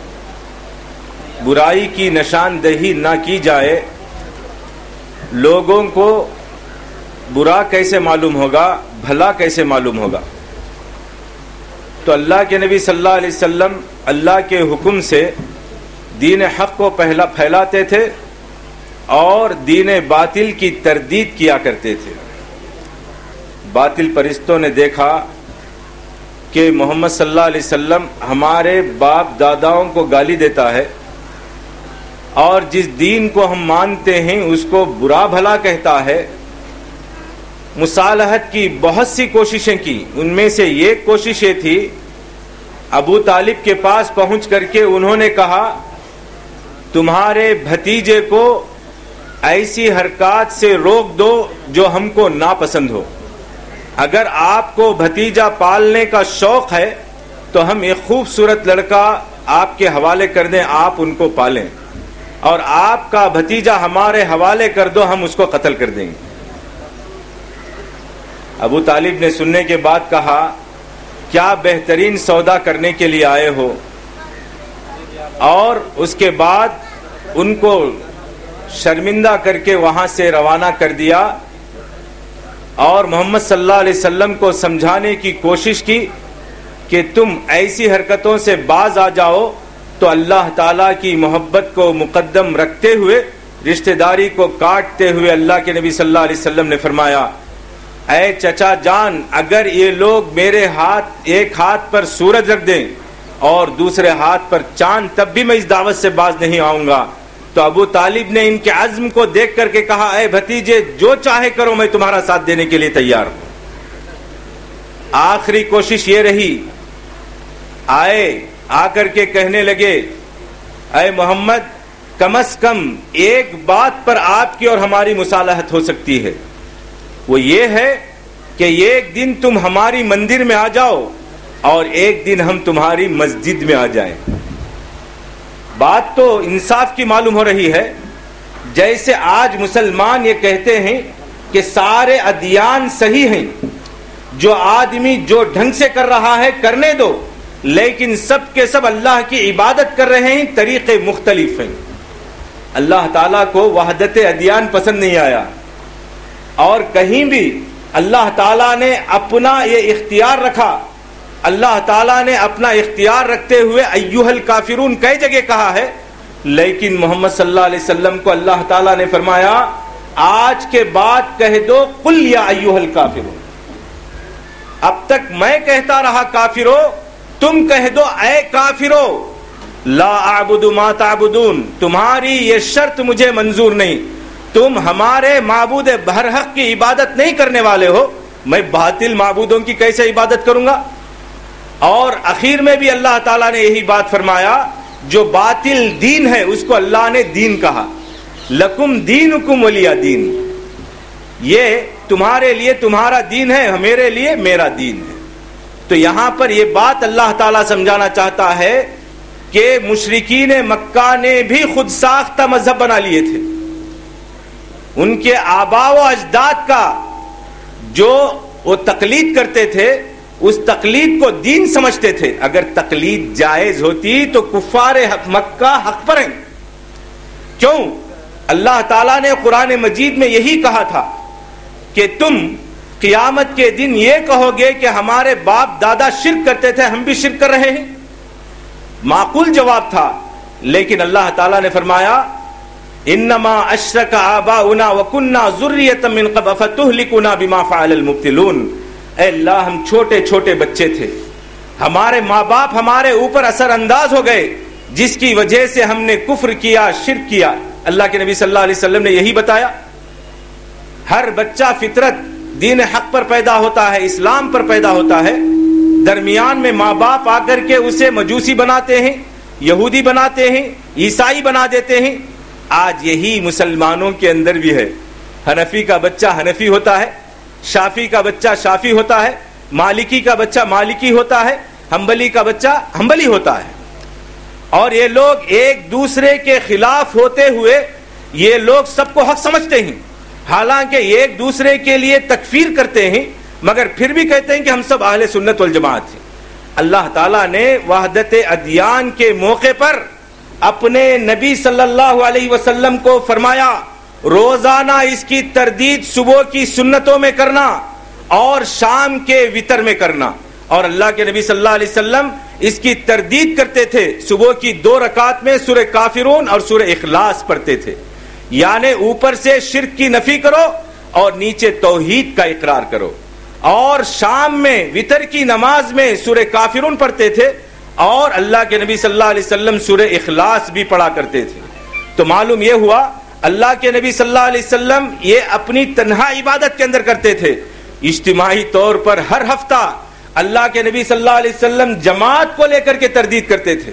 برائی کی نشاندہی نہ کی جائے، لوگوں کو برا کیسے معلوم ہوگا، بھلا کیسے معلوم ہوگا؟ تو اللہ کے نبی صلی اللہ علیہ وسلم اللہ کے حکم سے دین حق کو پھیلاتے تھے اور دین باطل کی تردید کیا کرتے تھے. باطل پرستوں نے دیکھا کہ محمد صلی اللہ علیہ وسلم ہمارے باپ داداؤں کو گالی دیتا ہے اور جس دین کو ہم مانتے ہیں اس کو برا بھلا کہتا ہے. مصالحت کی بہت سی کوششیں کی. ان میں سے ایک کوشش یہ تھی، ابو طالب کے پاس پہنچ کر کے انہوں نے کہا تمہارے بھتیجے کو ایسی حرکات سے روک دو جو ہم کو ناپسند ہو. اگر آپ کو بھتیجا پالنے کا شوق ہے تو ہم ایک خوبصورت لڑکا آپ کے حوالے کر دیں، آپ ان کو پالیں، اور آپ کا بھتیجا ہمارے حوالے کر دو، ہم اس کو قتل کر دیں گے. ابو طالب نے سننے کے بعد کہا کیا بہترین سودا کرنے کے لیے آئے ہو، اور اس کے بعد ان کو شرمندہ کر کے وہاں سے روانہ کر دیا اور محمد صلی اللہ علیہ وسلم کو سمجھانے کی کوشش کی کہ تم ایسی حرکتوں سے باز آ جاؤ تو اللہ تعالیٰ کی محبت کو مقدم رکھتے ہوئے رشتہ داری کو کاٹتے ہوئے اللہ کے نبی صلی اللہ علیہ وسلم نے فرمایا اے چچا جان اگر یہ لوگ میرے ایک ہاتھ پر سورج رکھ دیں اور دوسرے ہاتھ پر چاند تب بھی میں اس دعوت سے باز نہیں آؤں گا. تو ابو طالب نے ان کے عزم کو دیکھ کر کے کہا اے بھتیجے جو چاہے کرو میں تمہارا ساتھ دینے کے لیے تیار ہوں. آخری کوشش یہ رہی آ کر کے کہنے لگے اے محمد کم از کم ایک بات پر آپ کی اور ہماری مصالحت ہو سکتی ہے, وہ یہ ہے کہ ایک دن تم ہماری مندر میں آ جاؤ اور ایک دن ہم تمہاری مسجد میں آ جائیں. بات تو انصاف کی معلوم ہو رہی ہے. جیسے آج مسلمان یہ کہتے ہیں کہ سارے ادیان صحیح ہیں, جو آدمی جو ڈھنگ سے کر رہا ہے کرنے دو, لیکن سب کے سب اللہ کی عبادت کر رہے ہیں, طریقے مختلف ہیں. اللہ تعالیٰ کو وحدت ادیان پسند نہیں آیا, اور کہیں بھی اللہ تعالیٰ نے اپنا یہ اختیار رکھا. اللہ تعالیٰ نے اپنا اختیار رکھتے ہوئے ایھا الکافرون کئی جگہ کہا ہے, لیکن محمد صلی اللہ علیہ وسلم کو اللہ تعالیٰ نے فرمایا آج کے بعد کہہ دو قل یا ایھا الکافرون. اب تک میں کہتا رہا کافرو, تم کہہ دو اے کافرو لا اعبد ما تعبدون, تمہاری یہ شرط مجھے منظور نہیں, تم ہمارے معبود برحق کی عبادت نہیں کرنے والے ہو, میں باطل معبودوں کی کیسے عبادت کروں گا. اور اخیر میں بھی اللہ تعالیٰ نے یہی بات فرمایا, جو باطل دین ہے اس کو اللہ نے دین کہا, لکم دینکم ولی دین, یہ تمہارے لیے تمہارا دین ہے, میرے لیے میرا دین ہے. تو یہاں پر یہ بات اللہ تعالیٰ سمجھانا چاہتا ہے کہ مشرکین مکہ نے بھی خود ساختہ مذہب بنا لیے تھے. ان کے آباء و اجداد کا جو وہ تقلید کرتے تھے اس تقلید کو دین سمجھتے تھے. اگر تقلید جائز ہوتی تو کفار مکہ حق پر ہیں. کیوں؟ اللہ تعالیٰ نے قرآن مجید میں یہی کہا تھا کہ تم قیامت کے دن یہ کہو گے کہ ہمارے باپ دادا شرک کرتے تھے, ہم بھی شرک کر رہے ہیں. معقول جواب تھا, لیکن اللہ تعالیٰ نے فرمایا انما اشرک آباؤنا وکننا ذریۃ من قبل فتہلکنا بما فعل المبطلون. اے اللہ ہم چھوٹے چھوٹے بچے تھے, ہمارے ماں باپ ہمارے اوپر اثر انداز ہو گئے, جس کی وجہ سے ہم نے کفر کیا, شرک کیا. اللہ کے نبی صلی اللہ علیہ وسلم نے یہی بتایا. ہر بچہ فطرت دین حق پر پیدا ہوتا ہے, اسلام پر پیدا ہوتا ہے. درمیان میں ماں باپ آ کر کے اسے مجوسی بناتے ہیں, یہودی بناتے ہیں, عیسائی بنا دیتے ہیں. آج یہی مسلمانوں کے اندر بھی ہے. حنفی کا بچہ حنفی ہوتا ہے, شافی کا بچہ شافی ہوتا ہے, مالکی کا بچہ مالکی ہوتا ہے, حنبلی کا بچہ حنبلی ہوتا ہے. اور یہ لوگ ایک دوسرے کے خلاف ہوتے ہوئے یہ لوگ سب کو حق سمجھتے ہیں, حالانکہ ایک دوسرے کے لیے تکفیر کرتے ہیں, مگر پھر بھی کہتے ہیں کہ ہم سب اہل سنت والجماعت ہیں. اللہ تعالیٰ نے وحدت ادیان کے موقع پر اپنے نبی صلی اللہ علیہ وسلم کو فرمایا روزانہ اس کی تردید صبح کی سنتوں میں کرنا اور شام کے وتر میں کرنا. اور اللہ کے نبی صلی اللہ علیہ وسلم اس کی تردید کرتے تھے, صبح کی 2 رکعت میں سورہ کافرون اور سورہ اخلاص پڑھتے تھے, یعنی اوپر سے شرک کی نفی کرو اور نیچے توحید کا اقرار کرو. اور شام میں وتر کی نماز میں سورہ کافرون پڑھتے تھے, اور اللہ کے نبی صلی اللہ علیہ وسلم سورہ اخلاص بھی پڑھا کرتے تھے. تو معلوم یہ ہوا اللہ کے نبی صلی اللہ علیہ وسلم یہ اپنی تنہا عبادت کے اندر کرتے تھے. اجتماعی طور پر ہر ہفتہ اللہ کے نبی صلی اللہ علیہ وسلم جماعت کو لے کر کے تردید کرتے تھے,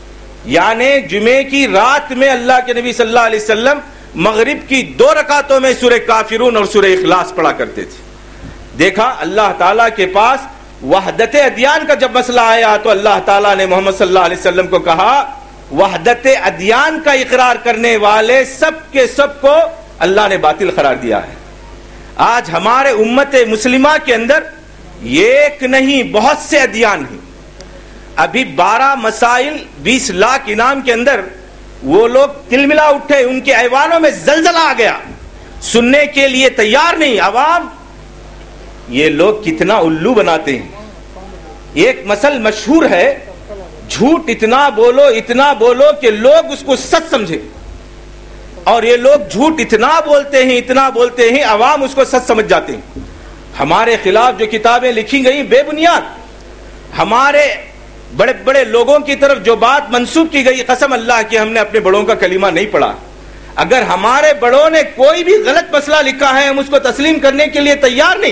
یعنی جمعے کی رات میں اللہ کے نبی صلی اللہ علیہ وسلم مغرب کی 2 رکعتوں میں سورہ کافرون اور سورہ اخلاص پڑھا کرتے تھے. دیکھا اللہ تعالیٰ کے پاس وحدت ادیان کا جب مسئلہ آیا تو اللہ تعالیٰ نے محمد صلی اللہ علیہ وسلم کو کہا وحدت ادیان کا اقرار کرنے والے سب کے سب کو اللہ نے باطل قرار دیا ہے. آج ہمارے امت مسلمہ کے اندر ایک نہیں بہت سے ادیان ہیں. ابھی 12 مسائل 20 لاکھ انعام کے اندر وہ لوگ تلملا اٹھے, ان کے ایوانوں میں زلزلہ آ گیا, سننے کے لیے تیار نہیں. عوام یہ لوگ کتنا الو بناتے ہیں, ایک مثل مشہور ہے، جھوٹ اتنا بولو کہ لوگ اس کو سچ سمجھے، اور یہ لوگ جھوٹ اتنا بولتے ہیں عوام اس کو سچ سمجھ جاتے ہیں۔ ہمارے خلاف جو کتابیں لکھی گئی بے بنیاد، ہمارے بڑے بڑے لوگوں کی طرف جو بات منسوب کی گئی، قسم اللہ کی ہم نے اپنے بڑوں کا کلمہ نہیں پڑھا۔ اگر ہمارے بڑوں نے کوئی بھی غلط مسئلہ لکھا ہے ہم اس کو تسلیم کرنے کے لیے تیار نہیں۔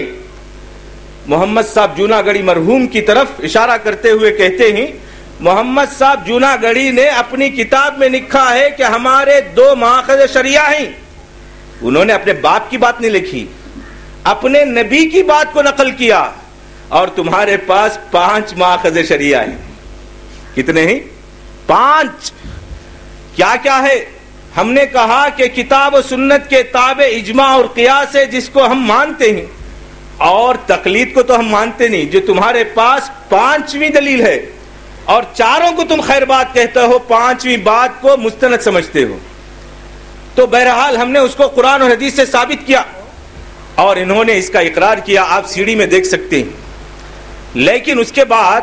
محمد صاحب جوناگڑھی مرحوم کی طرف اشارہ کرتے ہوئے کہتے ہیں، محمد صاحب جوناگڑھی نے اپنی کتاب میں لکھا ہے کہ ہمارے 2 ماخذ شریعہ ہیں۔ انہوں نے اپنے باپ کی بات نہیں لکھی، اپنے نبی کی بات کو نقل کیا، اور تمہارے پاس 5 ماخذ شریعہ ہیں۔ کتنے ہیں؟ 5۔ کیا کیا ہے؟ ہم نے کہا کہ کتاب و سنت کے تابع اجماع اور قیاس ہے جس کو ہم مانتے ہیں، اور تقلید کو تو ہم مانتے نہیں۔ جو تمہارے پاس 5ویں دلیل ہے اور چاروں کو تم خیر بات کہتے ہو، 5ویں بات کو مستند سمجھتے ہو، تو بہرحال ہم نے اس کو قرآن اور حدیث سے ثابت کیا، اور انہوں نے اس کا اقرار کیا، آپ سیڑھی میں دیکھ سکتے ہیں۔ لیکن اس کے بعد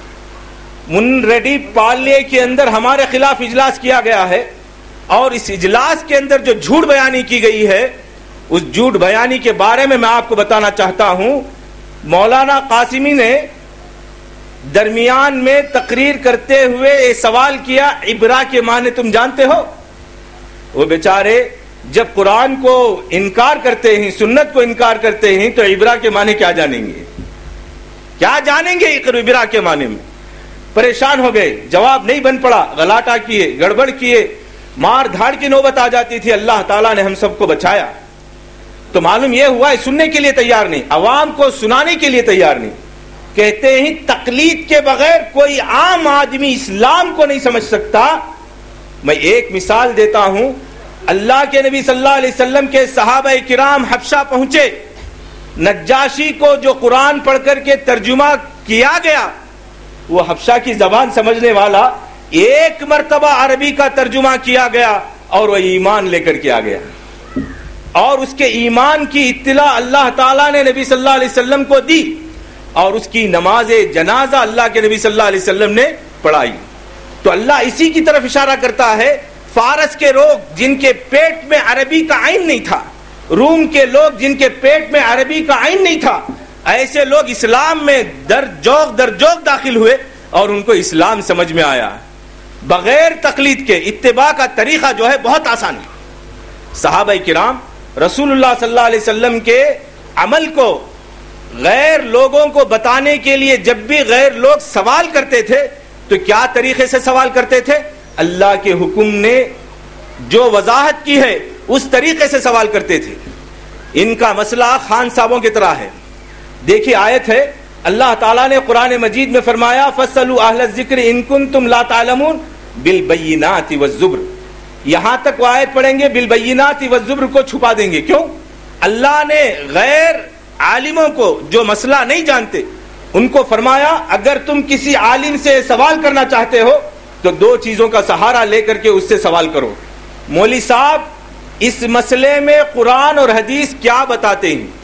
منریڈی پالے کے اندر ہمارے خلاف اجلاس کیا گیا ہے، اور اس اجلاس کے اندر جو جھوٹ بیانی کی گئی ہے، اس جھوٹ بیانی کے بارے میں آپ کو بتانا چاہتا ہوں۔ مولانا قاسمی نے درمیان میں تقریر کرتے ہوئے یہ سوال کیا، عبرہ کے معنی تم جانتے ہو؟ وہ بیچارے جب قرآن کو انکار کرتے ہیں، سنت کو انکار کرتے ہیں، تو عبرہ کے معنی کیا جانیں گے؟ کیا جانیں گے عبرہ کے معنی میں؟ پریشان ہو گئے، جواب نہیں بن پڑا، غلاٹہ کیے، گڑبڑ کیے، مار دھاڑ کی نوبت آ جاتی تھی۔ اللہ تعالیٰ نے ہم سب کو بچایا۔ تو معلوم یہ ہوا ہے سننے کے لیے تیار نہیں، عوام کو سنانے کے لیے تیار نہیں۔ کہتے ہیں تقلید کے بغیر کوئی عام آدمی اسلام کو نہیں سمجھ سکتا۔ میں ایک مثال دیتا ہوں، اللہ کے نبی صلی اللہ علیہ وسلم کے صحابہ کرام حبشہ پہنچے، نجاشی کو جو قرآن پڑھ کر کے ترجمہ کیا گیا، وہ حبشہ کی زبان سمجھنے والا، ایک مرتبہ عربی کا ترجمہ کیا گیا اور وہ ایمان لے کر کے آ گیا، اور اس کے ایمان کی اطلاع اللہ تعالیٰ نے نبی صلی اللہ علیہ وسلم کو دی، اور اس کی نماز جنازہ اللہ کے نبی صلی اللہ علیہ وسلم نے پڑھائی۔ تو اللہ اسی کی طرف اشارہ کرتا ہے، فارس کے لوگ جن کے پیٹ میں عربی کا عین نہیں تھا، روم کے لوگ جن کے پیٹ میں عربی کا عین نہیں تھا، ایسے لوگ اسلام میں در جوگ داخل ہوئے اور ان کو اسلام سمجھ میں آیا۔ بغیر تقلید کے اتباع کا طریقہ جو ہے بہت آسان ہے۔ صحابہ کرام رسول اللہ صلی اللہ علیہ وسلم کے عمل کو غیر لوگوں کو بتانے کے لیے جب بھی غیر لوگ سوال کرتے تھے تو کیا طریقے سے سوال کرتے تھے؟ اللہ کے حکم نے جو وضاحت کی ہے اس طریقے سے سوال کرتے تھے۔ ان کا مسئلہ خان صاحبوں کی طرح ہے۔ دیکھیے آیت ہے، اللہ تعالیٰ نے قرآن مجید میں فرمایا فَاسْأَلُوا أَهْلَ الذِّكْرِ إِن كُنتُمْ لَا تَعْلَمُونَ بِالْبَيِّنَاتِ وَالزُّبُرِ۔ یہاں تک وہ آیت پڑھیں گے بِالْبَيِّنَاتِ وَالزُّبُرِ کو چھپا دیں گے۔ کیوں؟ اللہ نے غیر عالموں کو جو مسئلہ نہیں جانتے ان کو فرمایا اگر تم کسی عالم سے سوال کرنا چاہتے ہو تو 2 چیزوں کا سہارا لے کر کے اس سے سوال کرو۔ مولوی صاحب اس مسئلے میں قرآن اور حدیث کیا بتاتے ہیں؟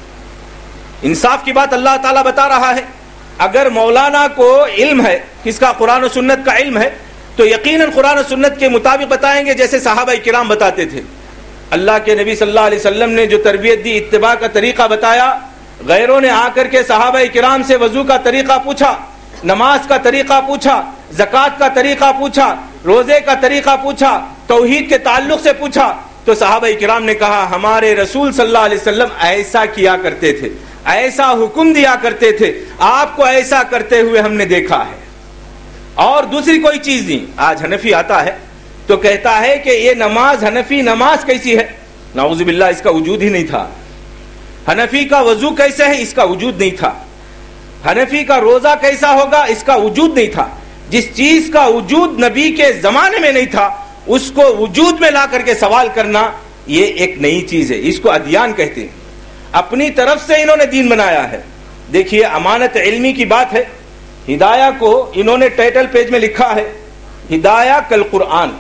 انصاف کی بات اللہ تعالیٰ بتا رہا ہے۔ اگر مولانا کو علم ہے، کس کا؟ قرآن و سنت کا علم ہے، تو یقیناً قرآن و سنت کے مطابق بتائیں گے جیسے صحابہ کرام بتاتے تھے۔ اللہ کے نبی صلی اللہ علیہ وسلم نے جو تربیت دی، اتباع کا طریقہ بتایا، غیروں نے آ کر کے صحابہ کرام سے وضو کا طریقہ پوچھا، نماز کا طریقہ پوچھا، زکوٰۃ کا طریقہ پوچھا، روزے کا طریقہ پوچھا، توحید کے تعلق سے پوچھا، تو صحابہ کرام نے کہا ہمارے رسول صلی اللہ علیہ وسلم ایسا کیا کرتے تھے، ایسا حکم دیا کرتے تھے، آپ کو ایسا کرتے ہوئے ہم نے دیکھا ہے۔ اور دوسری کوئی چیز نہیں۔ آج حنفی آتا ہے تو کہتا ہے کہ یہ نماز، حنفی نماز کیسی ہے؟ نعوذ باللہ، اس کا وجود ہی نہیں تھا۔ حنفی کا وضو کیسے ہے؟ اس کا وجود نہیں تھا۔ حنفی کا روزہ کیسا ہوگا؟ اس کا وجود نہیں تھا۔ جس چیز کا وجود نبی کے زمانے میں نہیں تھا اس کو وجود میں لا کر کے سوال کرنا یہ ایک نئی چیز ہے، اس کو ادیان کہتے ہیں۔ اپنی طرف سے انہوں نے دین بنایا ہے۔ دیکھیے امانت علمی کی بات ہے، ہدایہ کو انہوں نے ٹائٹل پیج میں لکھا ہے ہدایہ کل قرآن۔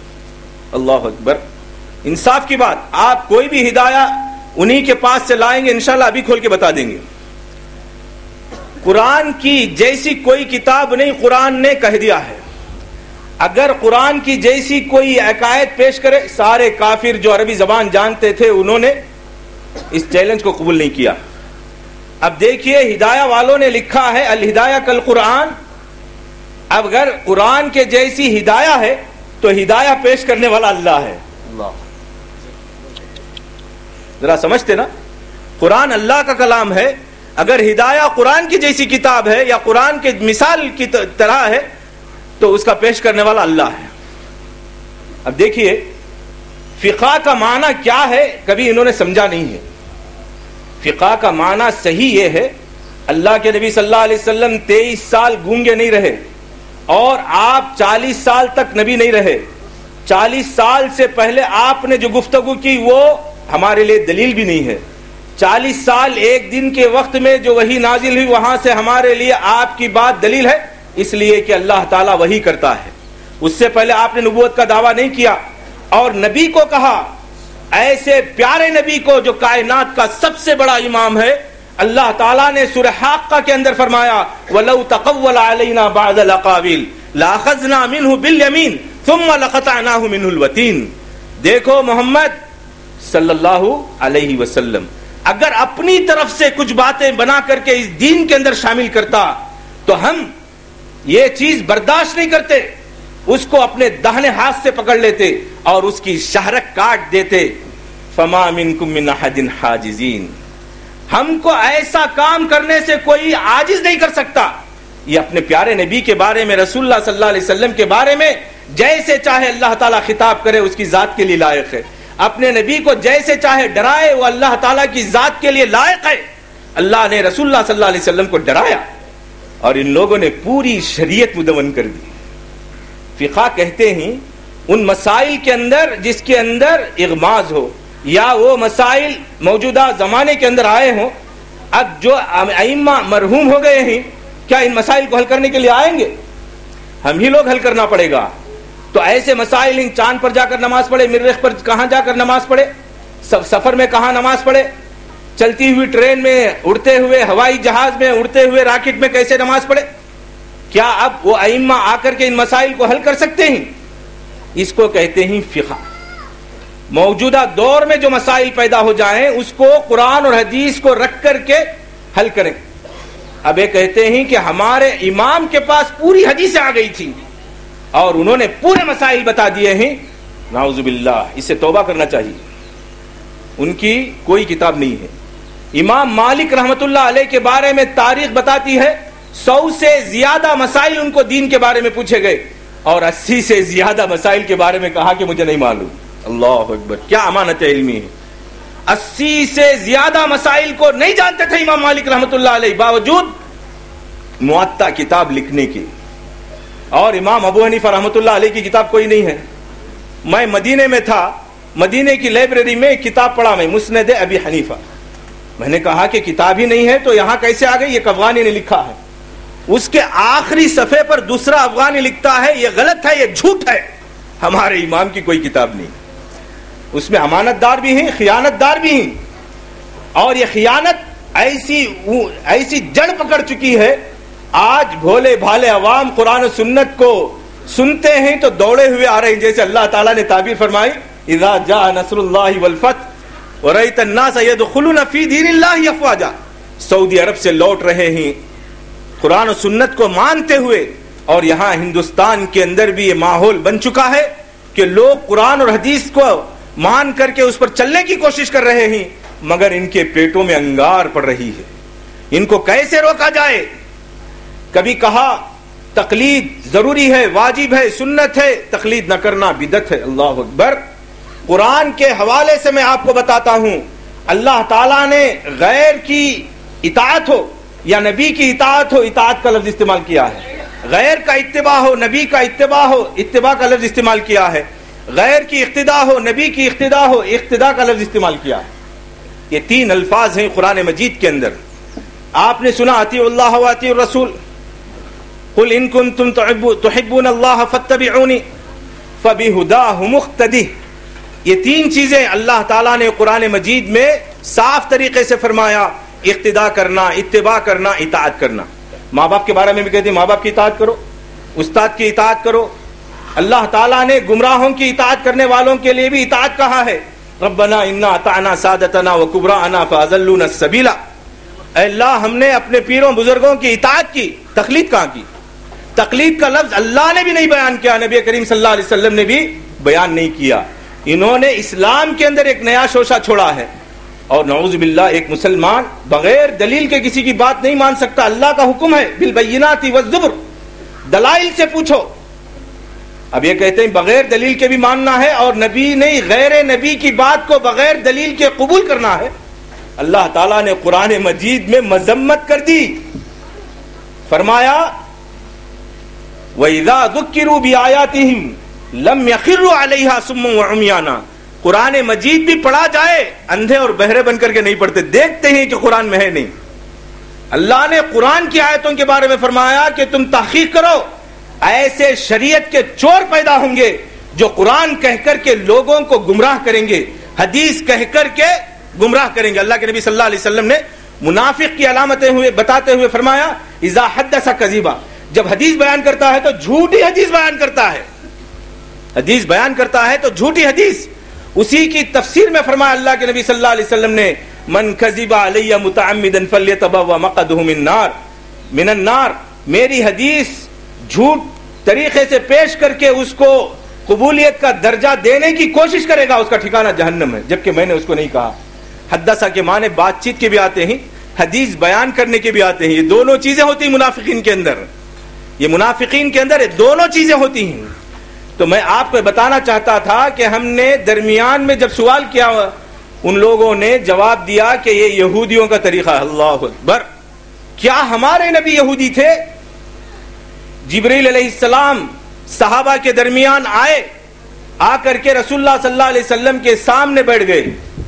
اللہ اکبر، انصاف کی بات، آپ کوئی بھی ہدایہ انہی کے پاس سے لائیں گے انشاءاللہ ابھی کھول کے بتا دیں گے۔ قرآن کی جیسی کوئی کتاب نہیں، قرآن نے کہہ دیا ہے۔ اگر قرآن کی جیسی کوئی عقائد پیش کرے، سارے کافر جو عربی زبان جانتے تھے انہوں نے اس چیلنج کو قبول نہیں کیا۔ اب دیکھیے ہدایہ والوں نے لکھا ہے الہدایہ کالقرآن، اب اگر قرآن کے جیسی ہدایہ ہے تو ہدایہ پیش کرنے والا اللہ ہے۔ ذرا سمجھتے نا، قرآن اللہ کا کلام ہے، اگر ہدایہ قرآن کی جیسی کتاب ہے یا قرآن کے مثال کی طرح ہے تو اس کا پیش کرنے والا اللہ ہے۔ اب دیکھیے فقہ کا معنی کیا ہے، کبھی انہوں نے سمجھا نہیں ہے۔ فقہ کا معنی صحیح یہ ہے، اللہ کے نبی صلی اللہ علیہ وسلم 23 سال گونگے نہیں رہے اور آپ 40 سال تک نبی نہیں رہے۔ 40 سال سے پہلے آپ نے جو گفتگو کی وہ ہمارے لیے دلیل بھی نہیں ہے۔ 40 سال ایک دن کے وقت میں جو وحی نازل ہوئی وہاں سے ہمارے لیے آپ کی بات دلیل ہے، اس لیے کہ اللہ تعالیٰ وحی کرتا ہے۔ اس سے پہلے آپ نے نبوت کا دعویٰ نہیں کیا، اور نبی کو کہا، ایسے پیارے نبی کو جو کائنات کا سب سے بڑا امام ہے، اللہ تعالیٰ نے سورہ حاقہ کے اندر فرمایا وَلَوْ تَقَوَّلَ عَلَيْنَا بَعْضَ الْأَقَاوِيلِ لَأَخَذْنَا مِنْهُ بِالْيَمِينِ ثُمَّ لَقَطَعْنَاهُ مِنْهُ الْوَتِينَ۔ دیکھو محمد صلی اللہ علیہ وسلم اگر اپنی طرف سے کچھ باتیں بنا کر کے اس دین کے اندر شامل کرتا تو ہم یہ چیز برداشت نہیں کرتے، اس کو اپنے داہنے ہاتھ سے پکڑ لیتے اور اس کی شہرک کاٹ دیتے۔ فما منکم من احد حاجزین، ہم کو ایسا کام کرنے سے کوئی عاجز نہیں کر سکتا۔ یہ اپنے پیارے نبی کے بارے میں، رسول اللہ صلی اللہ علیہ وسلم کے بارے میں جیسے چاہے اللہ تعالیٰ خطاب کرے اس کی ذات کے لیے لائق ہے، اپنے نبی کو جیسے چاہے ڈرائے وہ اللہ تعالیٰ کی ذات کے لیے لائق ہے۔ اللہ نے رسول اللہ صلی اللہ علیہ وسلم کو ڈرایا اور ان لوگوں نے پوری شریعت مدون کر دی۔ فقہ کہتے ہیں ان مسائل کے اندر جس کے اندر اغماض ہو یا وہ مسائل موجودہ زمانے کے اندر آئے ہوں، اب جو ائمہ مرحوم ہو گئے ہیں کیا ان مسائل کو حل کرنے کے لیے آئیں گے؟ ہم ہی لوگ حل کرنا پڑے گا۔ تو ایسے مسائل ہیں، چاند پر جا کر نماز پڑھے، مریخ پر کہاں جا کر نماز پڑھے، سفر میں کہاں نماز پڑھے، چلتی ہوئی ٹرین میں، اڑتے ہوئے ہوائی جہاز میں، اڑتے ہوئے راکٹ میں کیسے نماز پڑھے، کیا اب وہ ائمہ آ کر کے ان مسائل کو حل کر سکتے ہیں؟ اس کو کہتے ہیں فقہ۔ موجودہ دور میں جو مسائل پیدا ہو جائیں اس کو قرآن اور حدیث کو رکھ کر کے حل کریں۔ اب یہ کہتے ہیں کہ ہمارے امام کے پاس پوری حدیثیں آ گئی تھی اور انہوں نے پورے مسائل بتا دیے ہیں، نعوذ باللہ، اس سے توبہ کرنا چاہیے۔ ان کی کوئی کتاب نہیں ہے۔ امام مالک رحمت اللہ علیہ کے بارے میں تاریخ بتاتی ہے 100 سے زیادہ مسائل ان کو دین کے بارے میں پوچھے گئے اور 80 سے زیادہ مسائل کے بارے میں کہا کہ مجھے نہیں معلوم۔ اللہ اکبر، کیا امانت علمی ہے! 80 سے زیادہ مسائل کو نہیں جانتے تھے امام مالک رحمت اللہ علیہ، باوجود موطا کتاب لکھنے کی۔ اور امام ابو حنیفہ رحمت اللہ علیہ کی کتاب کوئی نہیں ہے۔ میں مدینے میں تھا، مدینے کی لائبریری میں ایک کتاب پڑھا میں، مسند ابی حنیفہ۔ میں نے کہا کہ کتاب ہی نہیں ہے تو یہاں کیسے آ گئی؟ یہ افغانی نے لکھا ہے۔ اس کے آخری صفحے پر دوسرا افغانی لکھتا ہے یہ غلط ہے، یہ جھوٹ ہے، ہمارے امام کی کوئی کتاب نہیں۔ اس میں امانت دار بھی ہیں، خیانت دار بھی ہیں، اور یہ خیانت ایسی جڑ پکڑ چکی ہے، آج بھولے بھالے عوام قرآن و سنت کو سنتے ہیں تو دوڑے ہوئے آ رہے ہیں، جیسے اللہ تعالیٰ نے تعبیر فرمائی اذا جاء نصر اللہ والفتح ورأیت الناس يدخلون فی دین اللہ افواجا۔ سعودی عرب سے لوٹ رہے ہیں قرآن و سنت کو مانتے ہوئے، اور یہاں ہندوستان کے اندر بھی یہ ماحول بن چکا ہے کہ لوگ قرآن اور حدیث کو مان کر کے اس پر چلنے کی کوشش کر رہے ہیں، مگر ان کے پیٹوں میں انگار پڑ رہی ہے۔ ان کو کیسے روکا جائے؟ کبھی کہا تقلید ضروری ہے، واجب ہے، سنت ہے، تقلید نہ کرنا بدعت ہے۔ اللہ اکبر۔ قرآن کے حوالے سے میں آپ کو بتاتا ہوں، اللہ تعالیٰ نے غیر کی اطاعت ہو یا نبی کی اطاعت ہو، اطاعت کا لفظ استعمال کیا ہے، غیر کا اتباع ہو، نبی کا اتباع ہو، اتباع کا لفظ استعمال کیا ہے، غیر کی اقتداء ہو، نبی کی اقتداء ہو، اقتداء کا لفظ استعمال کیا ہے۔ یہ 3 الفاظ ہیں قرآن مجید کے اندر۔ آپ نے سنا اطیعوا اللہ و اطیعوا الرسول، قل ان کنتم تحبون اللہ فاتبعونی فبہداہ مقتدی۔ یہ 3 چیزیں اللہ تعالیٰ نے قرآن مجید میں صاف طریقے سے فرمایا اقتدا کرنا، اتباع کرنا، اطاعت کرنا. ماں باپ کے بارے میں بھی کہتے ہیں ماں باپ کی اطاعت کرو، استاد کی اطاعت کرو. اللہ تعالیٰ نے گمراہوں کی اطاعت کرنے والوں کے لیے بھی اطاعت کہا ہے. ربنا انا اطعنا سادتنا وکبراءنا فاضلونا السبیل. اے اللہ ہم نے اپنے پیروں بزرگوں کی اطاعت کی. تقلید کہاں کی؟ تقلید کا لفظ اللہ نے بھی نہیں بیان کیا، نبی کریم صلی اللہ علیہ وسلم نے بھی بیان نہیں کیا. انہوں نے اسلام کے اندر ایک نیا شوشہ چھوڑا ہے. اور نعوذ باللہ ایک مسلمان بغیر دلیل کے کسی کی بات نہیں مان سکتا. اللہ کا حکم ہے بالبینات والزبر، دلائل سے پوچھو. اب یہ کہتے ہیں بغیر دلیل کے بھی ماننا ہے، اور نبی نہیں غیر نبی کی بات کو بغیر دلیل کے قبول کرنا ہے. اللہ تعالیٰ نے قرآن مجید میں مذمت کر دی. فرمایا وَإِذَا ذُكِّرُوا بِآيَاتِهِمْ لَمْ يَخِرُّوا عَلَيْهَا صُمٌّ وَعُمْيَانًا. قرآن مجید بھی پڑھا جائے اندھے اور بہرے بن کر کے نہیں پڑھتے، دیکھتے ہیں کہ قرآن میں ہے نہیں. اللہ نے قرآن کی آیتوں کے بارے میں فرمایا کہ تم تحقیق کرو، ایسے شریعت کے چور پیدا ہوں گے جو قرآن کہہ کر کے لوگوں کو گمراہ کریں گے، حدیث کہہ کر کے گمراہ کریں گے. اللہ کے نبی صلی اللہ علیہ وسلم نے منافق کی علامتیں بتاتے ہوئے فرمایا اذا حدث کذبا، جب حدیث بیان کرتا ہے تو جھوٹی حدیث بیان کرتا ہے. حدیث بیان کرتا ہے تو جھوٹی حدیث. اسی کی تفسیر میں فرمایا اللہ کے نبی صلی اللہ علیہ وسلم نے من کذب علی متعمدا فلیتبوأ مقعدہ من النار. میری حدیث جھوٹ طریقے سے پیش کر کے اس کو قبولیت کا درجہ دینے کی کوشش کرے گا، اس کا ٹھکانہ جہنم ہے، جبکہ میں نے اس کو نہیں کہا. حدثہ کے معنی بات چیت کے بھی آتے ہیں، حدیث بیان کرنے کے بھی آتے ہیں. یہ دونوں چیزیں ہوتی ہیں منافقین کے اندر. یہ منافقین کے اندر دونوں چیزیں ہوتی ہیں. تو میں آپ کو بتانا چاہتا تھا کہ ہم نے درمیان میں جب سوال کیا ان لوگوں نے جواب دیا کہ یہ یہودیوں کا طریقہ ہے. اللہ اکبر! کیا ہمارے نبی یہودی تھے؟ جبریل علیہ السلام صحابہ کے درمیان آئے، آ کر کے رسول اللہ صلی اللہ علیہ وسلم کے سامنے بیٹھ گئے،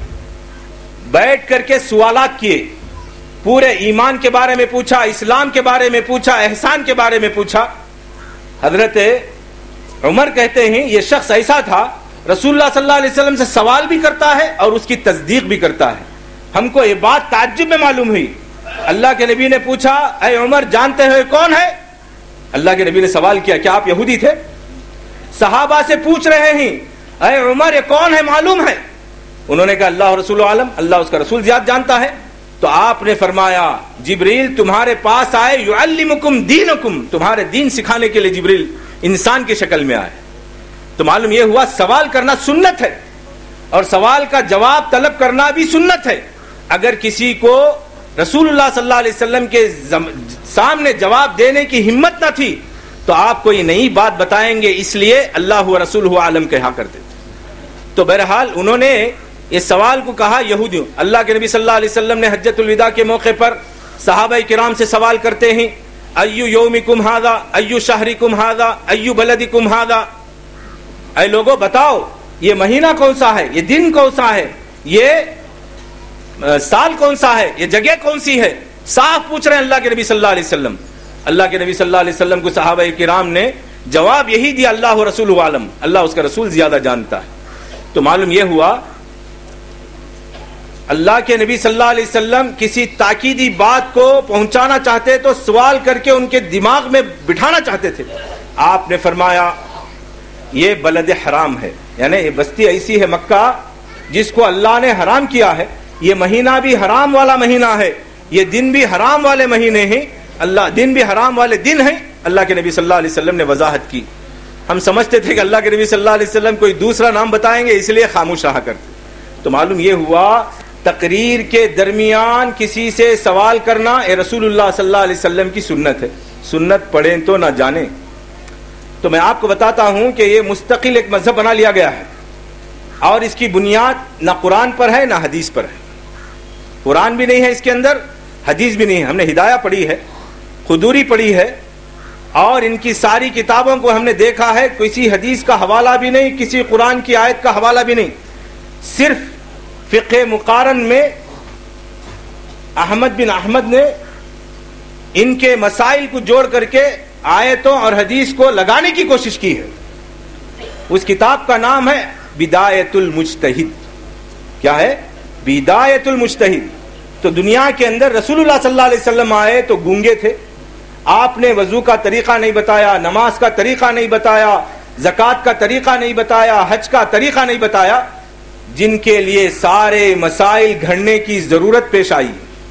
بیٹھ کر کے سوالات کیے، پورے ایمان کے بارے میں پوچھا، اسلام کے بارے میں پوچھا، احسان کے بارے میں پوچھا. حضرت عمر کہتے ہیں یہ شخص ایسا تھا رسول اللہ صلی اللہ علیہ وسلم سے سوال بھی کرتا ہے اور اس کی تصدیق بھی کرتا ہے. ہم کو یہ بات تعجب میں معلوم ہوئی. اللہ کے نبی نے پوچھا اے عمر جانتے ہو کون ہے؟ اللہ کے نبی نے سوال کیا کیا آپ یہودی تھے؟ صحابہ سے پوچھ رہے ہیں اے عمر یہ کون ہے معلوم ہے؟ انہوں نے کہا اللہ رسول عالم، اللہ اس کا رسول زیادہ جانتا ہے. تو آپ نے فرمایا جبریل تمہارے پاس آئے یعلمکم دینکم، تمہارے دین سکھانے کے لیے جبریل انسان کی شکل میں آئے. تو معلوم یہ ہوا سوال کرنا سنت ہے، اور سوال کا جواب طلب کرنا بھی سنت ہے. اگر کسی کو رسول اللہ صلی اللہ علیہ وسلم کے سامنے جواب دینے کی ہمت نہ تھی تو آپ کو یہ نئی بات بتائیں گے، اس لیے اللہ و رسول عالم کہا کرتے تھے. تو بہرحال انہوں نے اس سوال کو کہا یہودیوں. اللہ کے نبی صلی اللہ علیہ وسلم نے حجۃ الوداع کے موقع پر صحابہ کرام سے سوال کرتے ہیں ایو یومکم ھذا ایو شہرکم ھذا ایو بلدکم ھذا، اے لوگوں بتاؤ یہ مہینہ کون سا ہے، یہ دن کون سا ہے، یہ سال کون سا ہے، یہ جگہ کون سی ہے. صاف پوچھ رہے ہیں اللہ کے نبی صلی اللہ علیہ وسلم. اللہ کے نبی صلی اللہ علیہ وسلم کو صحابہ کرام نے جواب یہی دیا اللہ و رسول عالم، اللہ اس کا رسول زیادہ جانتا ہے. تو معلوم یہ ہوا اللہ کے نبی صلی اللہ علیہ وسلم کسی تاکیدی بات کو پہنچانا چاہتے تو سوال کر کے ان کے دماغ میں بٹھانا چاہتے تھے. آپ نے فرمایا یہ بلد حرام ہے، یعنی یہ بستی ایسی ہے مکہ جس کو اللہ نے حرام کیا ہے. یہ مہینہ بھی حرام والا مہینہ ہے، یہ دن بھی حرام والے مہینے ہیں، اللہ دن بھی حرام والے دن ہیں. اللہ کے نبی صلی اللہ علیہ وسلم نے وضاحت کی. ہم سمجھتے تھے کہ اللہ کے نبی صلی اللہ علیہ وسلم کوئی دوسرا نام بتائیں گے اس لیے خاموش رہا کرتے. تو معلوم یہ ہوا تقریر کے درمیان کسی سے سوال کرنا اے رسول اللہ صلی اللہ علیہ وسلم کی سنت ہے. سنت پڑھیں تو نہ جانیں. تو میں آپ کو بتاتا ہوں کہ یہ مستقل ایک مذہب بنا لیا گیا ہے، اور اس کی بنیاد نہ قرآن پر ہے نہ حدیث پر ہے. قرآن بھی نہیں ہے اس کے اندر، حدیث بھی نہیں ہے. ہم نے ہدایہ پڑھی ہے، خدوری پڑھی ہے، اور ان کی ساری کتابوں کو ہم نے دیکھا ہے، کسی حدیث کا حوالہ بھی نہیں، کسی قرآن کی آیت کا حوالہ بھی نہیں. صرف فقہ مقارن میں احمد بن احمد نے ان کے مسائل کو جوڑ کر کے آیتوں اور حدیث کو لگانے کی کوشش کی ہے. اس کتاب کا نام ہے بدایت المجتہد. کیا ہے؟ بدایت المجتہد. تو دنیا کے اندر رسول اللہ صلی اللہ علیہ وسلم آئے تو گونگے تھے. آپ نے وضو کا طریقہ نہیں بتایا, نماز کا طریقہ نہیں بتایا, زکوٰۃ کا طریقہ نہیں بتایا, حج کا طریقہ نہیں بتایا, جن کے لیے سارے مسائل گھڑنے کی ضرورت پیش آئی.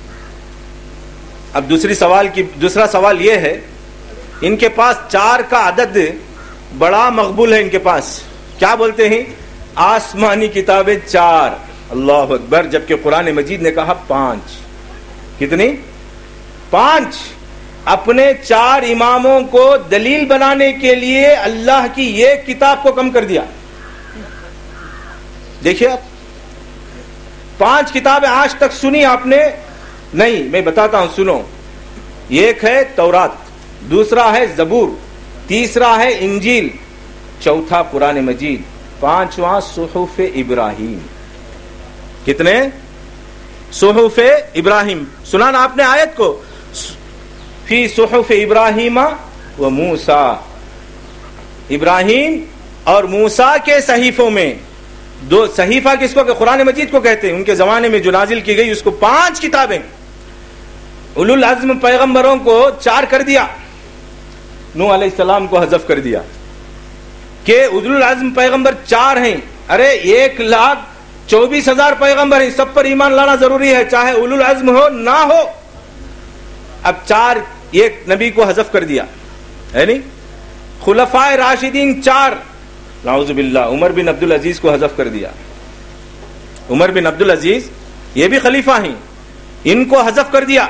اب دوسرا سوال یہ ہے, ان کے پاس 4 کا عدد بڑا مقبول ہے. ان کے پاس کیا بولتے ہیں؟ آسمانی کتابیں 4. اللہ اکبر. جبکہ قرآن مجید نے کہا 5. کتنی؟ 5. اپنے 4 اماموں کو دلیل بنانے کے لیے اللہ کی ایک کتاب کو کم کر دیا. دیکھیے آپ, 5 کتابیں آج تک سنی آپ نے نہیں؟ میں بتاتا ہوں, سنو. ایک ہے تورات, دوسرا ہے زبور, تیسرا ہے انجیل, چوتھا قرآن مجید, 5واں صحف ابراہیم. کتنے؟ صحف ابراہیم. سنا نا آپ نے آیت کو, فی صحف ابراہیم و موسیٰ. ابراہیم اور موسیٰ کے صحیفوں میں. 2 صحیفہ کس کو کہ قرآن مجید کو کہتے ہیں, ان کے زمانے میں جو نازل کی گئی اس کو 5 کتابیں. اولو العزم پیغمبروں کو 4 کر دیا, نوح علیہ السلام کو حذف کر دیا کہ اولو العزم پیغمبر 4 ہیں. ارے 1,24,000 پیغمبر ہیں, سب پر ایمان لانا ضروری ہے, چاہے اولو العزم ہو نہ ہو. اب 4 ایک نبی کو حذف کر دیا ہے نہیں. خلفائے راشدین 4, نعوذ باللہ, عمر بن عبدالعزیز کو حذف کر دیا. عمر بن عبدالعزیز یہ بھی خلیفہ ہیں, ان کو حذف کر دیا.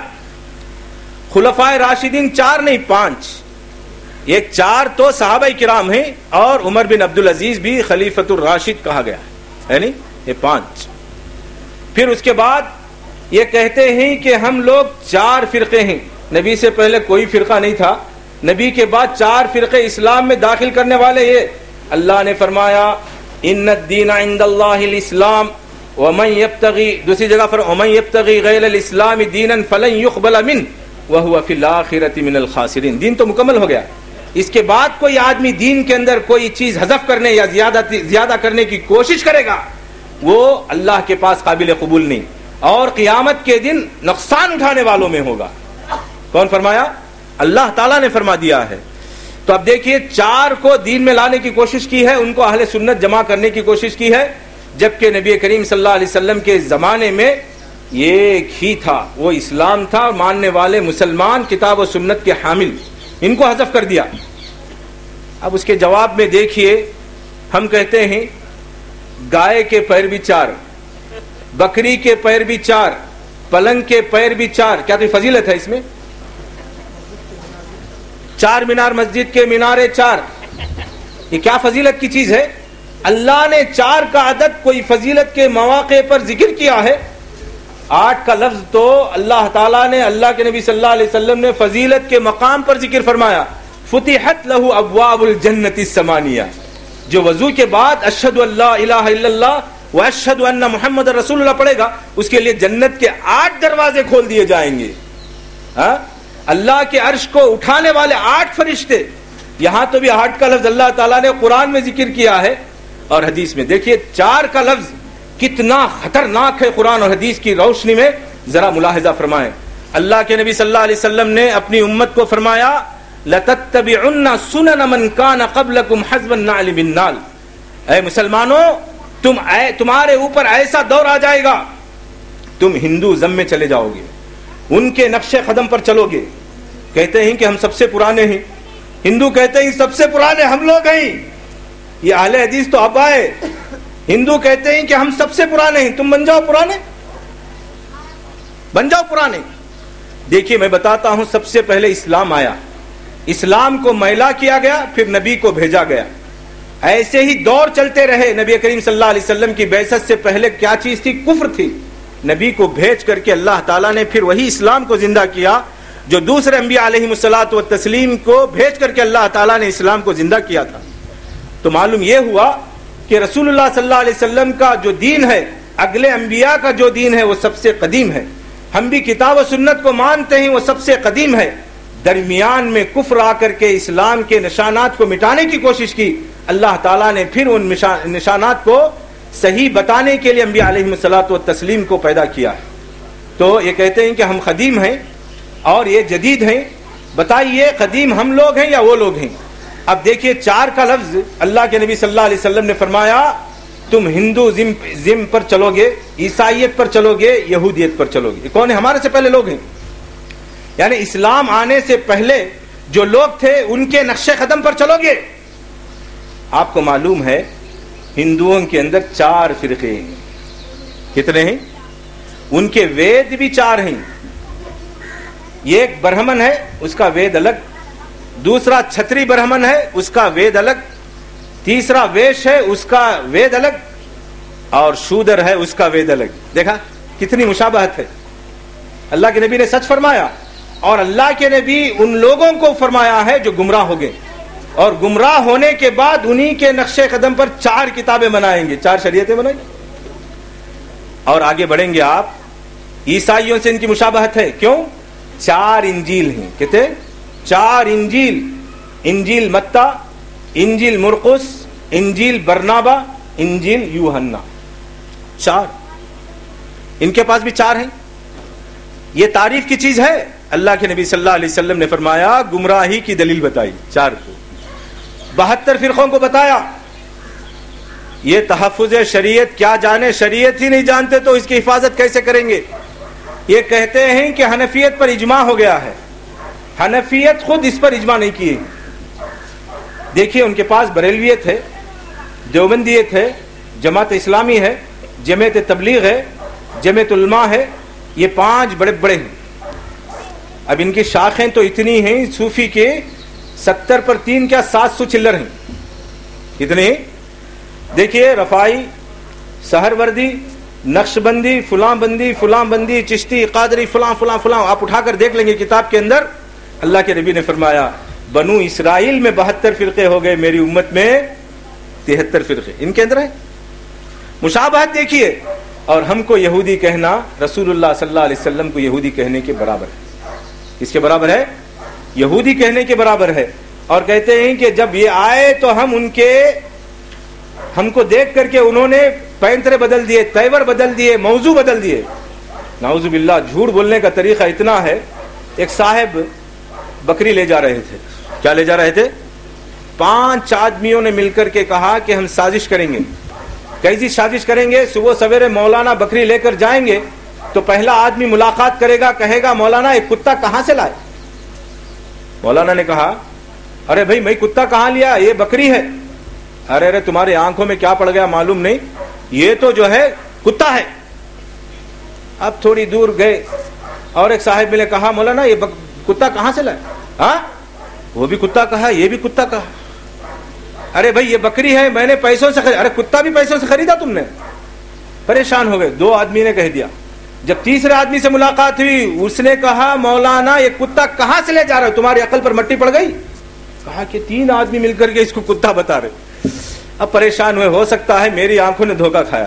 خلفائے راشدین 4 نہیں 5. یہ 4 تو صحابہ کرام ہیں, اور عمر بن عبدالعزیز بھی خلیفۃ الراشد کہا گیا ہے نہیں. یہ 5. پھر اس کے بعد یہ کہتے ہیں کہ ہم لوگ 4 فرقے ہیں. نبی سے پہلے کوئی فرقہ نہیں تھا, نبی کے بعد 4 فرقے اسلام میں داخل کرنے والے. یہ اللہ نے فرمایا ان الدین عند اللہ الاسلام ومن یبتغی, دوسری جگہ پر ومن یبتغی غیر الاسلام دینا فلن یقبل منہ وہو فی الآخرۃ من الخاسرین. دین تو مکمل ہو گیا, اس کے بعد کوئی آدمی دین کے اندر کوئی چیز حذف کرنے یا زیادہ کرنے کی کوشش کرے گا, وہ اللہ کے پاس قابل قبول نہیں, اور قیامت کے دن نقصان اٹھانے والوں میں ہوگا. کون فرمایا؟ اللہ تعالیٰ نے فرما دیا ہے. تو اب دیکھیے 4 کو دین میں لانے کی کوشش کی ہے, ان کو اہل سنت جمع کرنے کی کوشش کی ہے, جبکہ نبی کریم صلی اللہ علیہ وسلم کے زمانے میں ایک ہی تھا, وہ اسلام تھا. ماننے والے مسلمان, کتاب و سنت کے حامل, ان کو حذف کر دیا. اب اس کے جواب میں دیکھیے, ہم کہتے ہیں گائے کے پیر بھی 4, بکری کے پیر بھی 4, پلنگ کے پیر بھی 4. کیا کوئی فضیلت ہے اس میں؟ 4 مینار مسجد کے مینارے 4, یہ کیا فضیلت کی چیز ہے؟ اللہ نے 4 کا عدد کوئی فضیلت کے مواقع پر ذکر کیا ہے. 8 کا لفظ تو اللہ تعالیٰ نے, اللہ کے نبی صلی اللہ علیہ وسلم نے فضیلت کے مقام پر ذکر فرمایا. فتحت لہ ابواب الجنت الثمانیہ, جو وضو کے بعد اشہد ان لا الہ الا اللہ و اشہد ان محمد رسول اللہ پڑھے گا, اس کے لیے جنت کے 8 دروازے کھول دیے جائیں گے. اللہ کے عرش کو اٹھانے والے 8 فرشتے. یہاں تو بھی 8 کا لفظ اللہ تعالیٰ نے قرآن میں ذکر کیا ہے اور حدیث میں. دیکھیے 4 کا لفظ کتنا خطرناک ہے قرآن اور حدیث کی روشنی میں, ذرا ملاحظہ فرمائیں. اللہ کے نبی صلی اللہ علیہ وسلم نے اپنی امت کو فرمایا لَتَتَّبِعُنَّ سُنَنَ مَنْ كَانَ قَبْلَكُمْ حَذْوَ النَّعْلِ بِالنَّعْلِ. اے مسلمانوں, تمہارے اوپر ایسا دور آ جائے گا, تم ہندوازم میں چلے جاؤ گے, ان کے نقش قدم پر چلو گے. کہتے ہیں کہ ہم سب سے پرانے ہیں, ہندو کہتے ہیں سب سے پرانے ہم لوگ ہیں. یہ اہل حدیث تو اب آئے, ہندو کہتے ہیں کہ ہم سب سے پرانے ہیں, تم بن جاؤ پرانے, بن جاؤ پرانے. دیکھیے میں بتاتا ہوں, سب سے پہلے اسلام آیا, اسلام کو میلا کیا گیا, پھر نبی کو بھیجا گیا. ایسے ہی دور چلتے رہے. نبی کریم صلی اللہ علیہ وسلم کی بعثت سے پہلے کیا چیز تھی؟ کفر تھی. نبی کو بھیج کر کے اللہ تعالیٰ نے پھر وہی اسلام کو زندہ کیا جو دوسرے انبیاء علیہ الصلاۃ والتسلیم کو بھیج کر کے اللہ تعالیٰ نے اسلام کو زندہ کیا تھا. تو معلوم یہ ہوا کہ رسول اللہ صلی اللہ علیہ وسلم کا جو دین ہے, اگلے انبیاء کا جو دین ہے, وہ سب سے قدیم ہے. ہم بھی کتاب و سنت کو مانتے ہیں, وہ سب سے قدیم ہے. درمیان میں کفر آ کر کے اسلام کے نشانات کو مٹانے کی کوشش کی. اللہ تعالیٰ نے پھر ان نشانات کو صحیح بتانے کے لیے انبیاء علیہ الصلوۃ والتسلیم کو پیدا کیا ہے. تو یہ کہتے ہیں کہ ہم قدیم ہیں اور یہ جدید ہیں، بتائیے قدیم ہم لوگ ہیں یا وہ لوگ ہیں؟ اب دیکھیے 4 کا لفظ اللہ کے نبی صلی اللہ علیہ وسلم نے فرمایا تم ہندو زم پر چلو گے، عیسائیت پر چلو گے، یہودیت پر چلو گے. کون ہے؟ ہمارے سے پہلے لوگ ہیں. یعنی اسلام آنے سے پہلے جو لوگ تھے ان کے نقش قدم پر چلو گے. آپ کو معلوم ہے ہندوؤں کے اندر 4 فرقے ہیں. کتنے ہیں؟ ان کے وید بھی 4 ہیں. ایک برہمن ہے، اس کا وید الگ. دوسرا چھتری برہمن ہے، اس کا وید الگ. تیسرا ویش ہے، اس کا وید الگ. اور شودر ہے، اس کا وید الگ. دیکھا کتنی مشابہت ہے. اللہ کے نبی نے سچ فرمایا، اور اللہ کے نبی ان لوگوں کو فرمایا ہے جو گمراہ ہو گئے، اور گمراہ ہونے کے بعد انہی کے نقش قدم پر 4 کتابیں بنائیں گے، 4 شریعتیں بنائیں گے. اور آگے بڑھیں گے آپ. عیسائیوں سے ان کی مشابہت ہے. کیوں؟ 4 انجیل ہیں. کہتے 4 انجیل. انجیل متی، انجیل مرقس، انجیل برنابا، انجیل یوحنا. 4 ان کے پاس بھی 4 ہیں. یہ تعریف کی چیز ہے. اللہ کے نبی صلی اللہ علیہ وسلم نے فرمایا گمراہی کی دلیل بتائی 4 کو. 72 فرقوں کو بتایا. یہ تحفظ شریعت کیا جانے، شریعت ہی نہیں جانتے تو اس کی حفاظت کیسے کریں گے؟ یہ کہتے ہیں کہ حنفیت پر اجماع ہو گیا ہے. حنفیت خود اس پر اجماع نہیں کیے. دیکھیے ان کے پاس بریلویت ہے، دیوبندیت ہے، جماعت اسلامی ہے، جماعت تبلیغ ہے، جماعت علماء ہے. یہ 5 بڑے بڑے ہیں. اب ان کی شاخیں تو اتنی ہیں صوفی کے 70 پر 3 کیا 700 چلر ہیں. کتنے؟ دیکھیے رفائی، سہروردی، نقش بندی، فلاں بندی، فلاں بندی، چشتی، قادری، فلاں فلاں فلاں. آپ اٹھا کر دیکھ لیں گے کتاب کے اندر. اللہ کے نبی نے فرمایا بنو اسرائیل میں 72 فرقے ہو گئے، میری امت میں 73 فرقے ان کے اندر ہے. مشابہت دیکھیے. اور ہم کو یہودی کہنا رسول اللہ صلی اللہ علیہ وسلم کو یہودی کہنے کے برابر ہے. کس کے برابر ہے؟ یہودی کہنے کے برابر ہے. اور کہتے ہیں کہ جب یہ آئے تو ہم کو دیکھ کر کے انہوں نے پینترے بدل دیے، تیور بدل دیے، موضوع بدل دیے. نعوذ باللہ. جھوٹ بولنے کا طریقہ اتنا ہے. ایک صاحب بکری لے جا رہے تھے. کیا لے جا رہے تھے؟ 5 آدمیوں نے مل کر کے کہا کہ ہم سازش کریں گے. کیسی سازش کریں گے؟ صبح سویرے مولانا بکری لے کر جائیں گے تو پہلا آدمی ملاقات کرے گا، کہے گا مولانا ایک کتا کہاں سے لائے؟ مولانا نے کہا ارے بھائی میں کتا کہاں لیا، یہ بکری ہے. ارے تمہاری آنکھوں میں کیا پڑ گیا معلوم نہیں، یہ تو جو ہے کتا ہے. اب تھوڑی دور گئے اور ایک صاحب نے کہا مولانا یہ کتا کہاں سے لائے؟ ہاں وہ بھی کتا کہا، یہ بھی کتا کہا. ارے بھائی یہ بکری ہے، میں نے پیسوں سے ارے کتا بھی پیسوں سے خریدا تم نے؟ پریشان ہو گئے. 2 آدمی نے کہہ دیا. جب تیسرے آدمی سے ملاقات ہوئی اس نے کہا مولانا یہ کتا کہاں سے لے جا رہے ہو، تمہاری عقل پر مٹی پڑ گئی؟ کہا کہ 3 آدمی مل کر کے اس کو کتا بتا رہے. اب پریشان ہوئے، ہو سکتا ہے میری آنکھوں نے دھوکہ کھایا.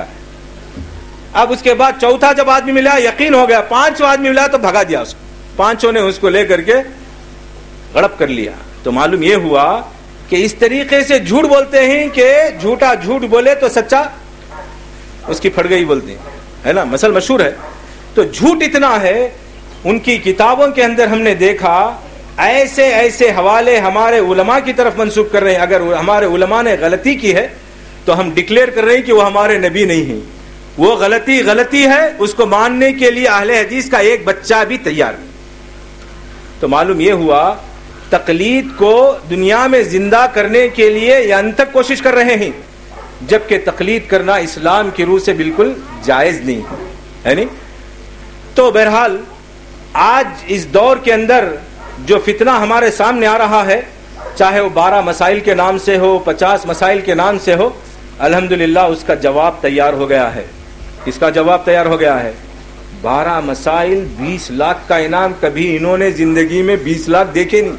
اب اس کے بعد چوتھا جب آدمی ملا یقین ہو گیا. 5واں آدمی ملا تو بھگا دیا اس کو. 5 نے اس کو لے کر کے غڑپ کر لیا. تو معلوم یہ ہوا کہ اس طریقے سے جھوٹ بولتے ہیں کہ جھوٹا جھوٹ بولے تو سچا اس کی پھڑ گئی بولتے ہیں، ہے نا، مثل مشہور ہے. تو جھوٹ اتنا ہے ان کی کتابوں کے اندر ہم نے دیکھا ایسے ایسے حوالے ہمارے علماء کی طرف منسوب کر رہے ہیں. اگر ہمارے علماء نے غلطی کی ہے تو ہم ڈکلیئر کر رہے ہیں کہ وہ ہمارے نبی نہیں ہیں. وہ غلطی ہے، اس کو ماننے کے لیے اہل حدیث کا ایک بچہ بھی تیار نہیں. تو معلوم یہ ہوا تقلید کو دنیا میں زندہ کرنے کے لیے یہ انت تک کوشش کر رہے ہیں، جبکہ تقلید کرنا اسلام کی روح سے بالکل جائز نہیں ہے نہیں. تو بہرحال آج اس دور کے اندر جو فتنہ ہمارے سامنے آ رہا ہے، چاہے وہ 12 مسائل کے نام سے ہو، 50 مسائل کے نام سے ہو، الحمدللہ اس کا جواب تیار ہو گیا ہے. اس کا جواب تیار ہو گیا ہے. 12 مسائل 20 لاکھ کا انعام. کبھی انہوں نے زندگی میں 20 لاکھ دیکھے نہیں،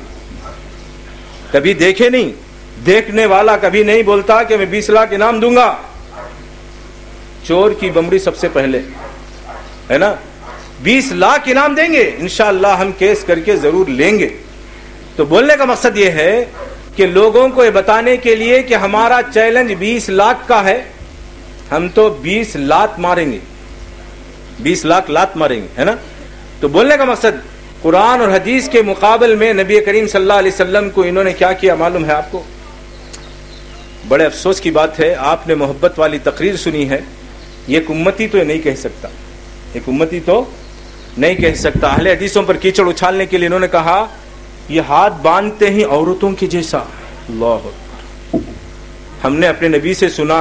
کبھی دیکھے نہیں. دیکھنے والا کبھی نہیں بولتا کہ میں 20 لاکھ انعام دوں گا. چور کی بمڑی سب سے پہلے، ہے نا. 20 لاکھ انعام دیں گے انشاءاللہ، ہم کیس کر کے ضرور لیں گے. تو بولنے کا مقصد یہ ہے کہ لوگوں کو یہ بتانے کے لیے کہ ہمارا چیلنج 20 لاکھ کا ہے، ہم تو 20 لات ماریں گے. 20 लाख लात मारेंगे, है ना। तो बोलने का मकसद कुरान और हदीस के मुकाबले में नबी करीम सल्लल्लाहु अलैहि वसल्लम को इन्होंने क्या किया मालूम है आपको? बड़े अफसोस की बात है, आपने मोहब्बत वाली तकरीर सुनी है, एक उम्मती तो ये नहीं कह सकता, एक उम्मती तो नहीं कह सकता। अहले हदीसों पर कीचड़ उछालने के लिए इन्होंने कहा ये हाथ बांधते ही औरतों के जैसा। अल्लाह, हमने अपने नबी से सुना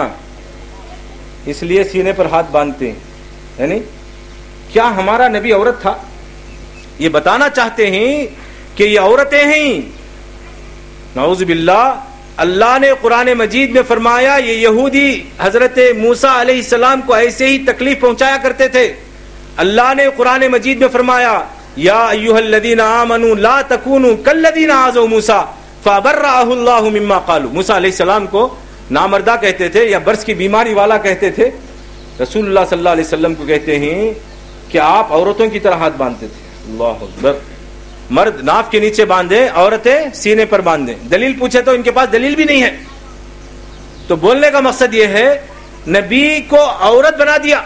इसलिए सीने पर हाथ बांधते हैं, है नहीं? क्या हमारा नबी औरत था? ये बताना चाहते हैं कि ये औरतें हैं। नाउज़ बिल्लाह। अल्लाह ने कुरान मजीद में फरमाया ये यहूदी हजरत मूसा अलैहिस्सलाम को ऐसे ही तकलीफ पहुंचाया करते थे। अल्लाह ने कुरान मजीद में फरमाया या अय्युहल्लज़ीना आमनू ला तकूनू कल्लज़ीना आज़ौ मूसा फबर्रअहु अल्लाहु मिम्मा क़ालू। मूसा अलैहिस्सलाम को नामर्दा कहते थे या बर्स की बीमारी वाला कहते थे। रसूलुल्लाह सल्लल्लाहु अलैहि वसल्लम को कहते हैं कि आप औरतों की तरह हाथ बांधते थे। अल्लाह अकबर। मर्द नाफ के नीचे बांधे, औरतें सीने पर बांधे। दलील पूछे तो इनके पास दलील भी नहीं है। तो बोलने का मकसद यह है नबी को औरत बना दिया,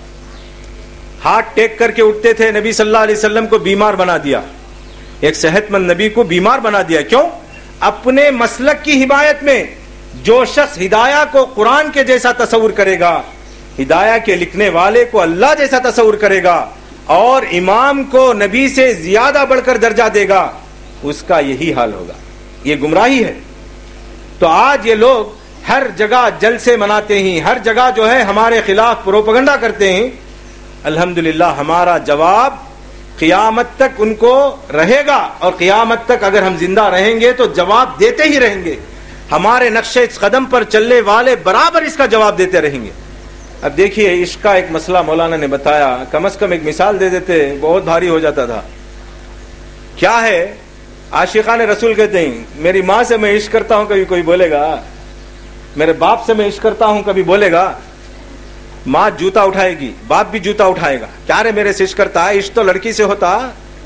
हाथ टेक करके उठते थे। नबी सल्लल्लाहु अलैहि वसल्लम को बीमार बना दिया, एक सेहतमंद नबी को बीमार बना दिया। क्यों? अपने मसलक की हिदायत में जो शख्स हिदाया को कुरान के जैसा तस्वुर करेगा, हिदाया के लिखने वाले को अल्लाह जैसा तस्वुर करेगा और इमाम को नबी से ज्यादा बढ़कर दर्जा देगा, उसका यही हाल होगा। ये गुमराही है। तो आज ये लोग हर जगह जलसे मनाते हैं, हर जगह जो है हमारे खिलाफ प्रोपेगेंडा करते हैं। अल्हम्दुलिल्लाह हमारा जवाब क़यामत तक उनको रहेगा और क़यामत तक अगर हम जिंदा रहेंगे तो जवाब देते ही रहेंगे। हमारे नक्शे कदम पर चलने वाले बराबर इसका जवाब देते रहेंगे। अब देखिए इश्क का एक मसला मौलाना ने बताया, कम से कम एक मिसाल दे देते बहुत भारी हो जाता था। क्या है? आशिकान रसूल कहते हैं मेरी माँ से मैं इश्क करता हूं, कभी कोई बोलेगा? मेरे बाप से मैं इश्क करता हूं, कभी बोलेगा? माँ जूता उठाएगी, बाप भी जूता उठाएगा, क्या रे मेरे से इश्क करता है? इश्क तो लड़की से होता,